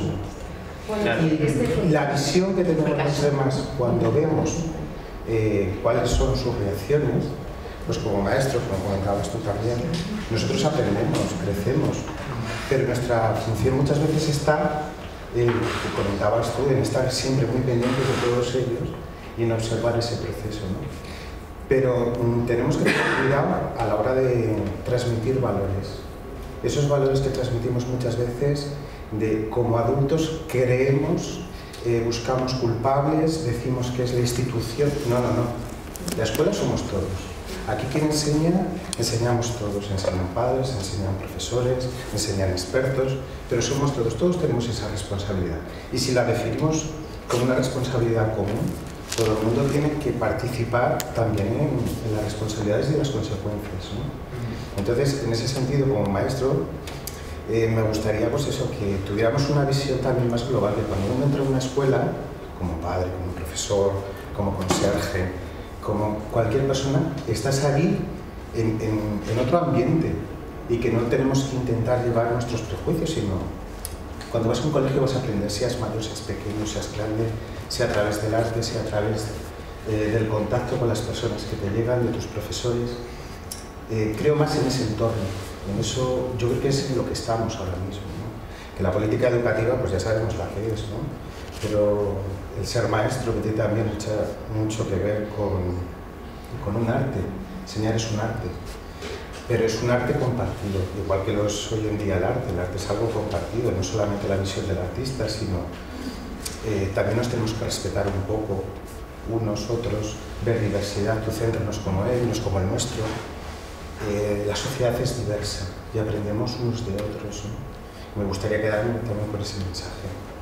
no. Y la visión que tenemos los demás cuando vemos eh, cuáles son sus reacciones, pues como maestros, como comentabas tú también, nosotros aprendemos, crecemos, pero nuestra función muchas veces está, eh, que comentabas tú, en estar siempre muy pendientes de todos ellos y en observar ese proceso, ¿no? Pero mm, tenemos que tener cuidado a la hora de transmitir valores. Esos valores que transmitimos muchas veces, de como adultos creemos, eh, buscamos culpables, decimos que es la institución. No, no, no. La escuela somos todos. Aquí quien enseña, enseñamos todos, enseñan padres, enseñan profesores, enseñan expertos, pero somos todos, todos tenemos esa responsabilidad. Y si la definimos como una responsabilidad común, todo el mundo tiene que participar también en, en las responsabilidades y las consecuencias, ¿no? Entonces, en ese sentido, como maestro, eh, me gustaría pues eso, que tuviéramos una visión también más global, que cuando uno entra en una escuela, como padre, como profesor, como conserje, como cualquier persona, estás ahí en, en, en otro ambiente y que no tenemos que intentar llevar nuestros prejuicios, sino cuando vas a un colegio vas a aprender, seas mayor, seas pequeño, seas grande, sea a través del arte, sea a través eh, del contacto con las personas que te llegan, de tus profesores. Eh, creo más en ese entorno, en eso yo creo que es en lo que estamos ahora mismo, ¿no? Que la política educativa, pues ya sabemos la que es, ¿no? Pero el ser maestro, que tiene también mucha, mucho que ver con, con un arte. Enseñar es un arte, pero es un arte compartido, igual que lo es hoy en día el arte. El arte es algo compartido, no solamente la visión del artista, sino eh, también nos tenemos que respetar un poco unos, otros, ver diversidad, tu centro no es como él, no es como el nuestro. Eh, la sociedad es diversa y aprendemos unos de otros, ¿no? Me gustaría quedarme también con ese mensaje.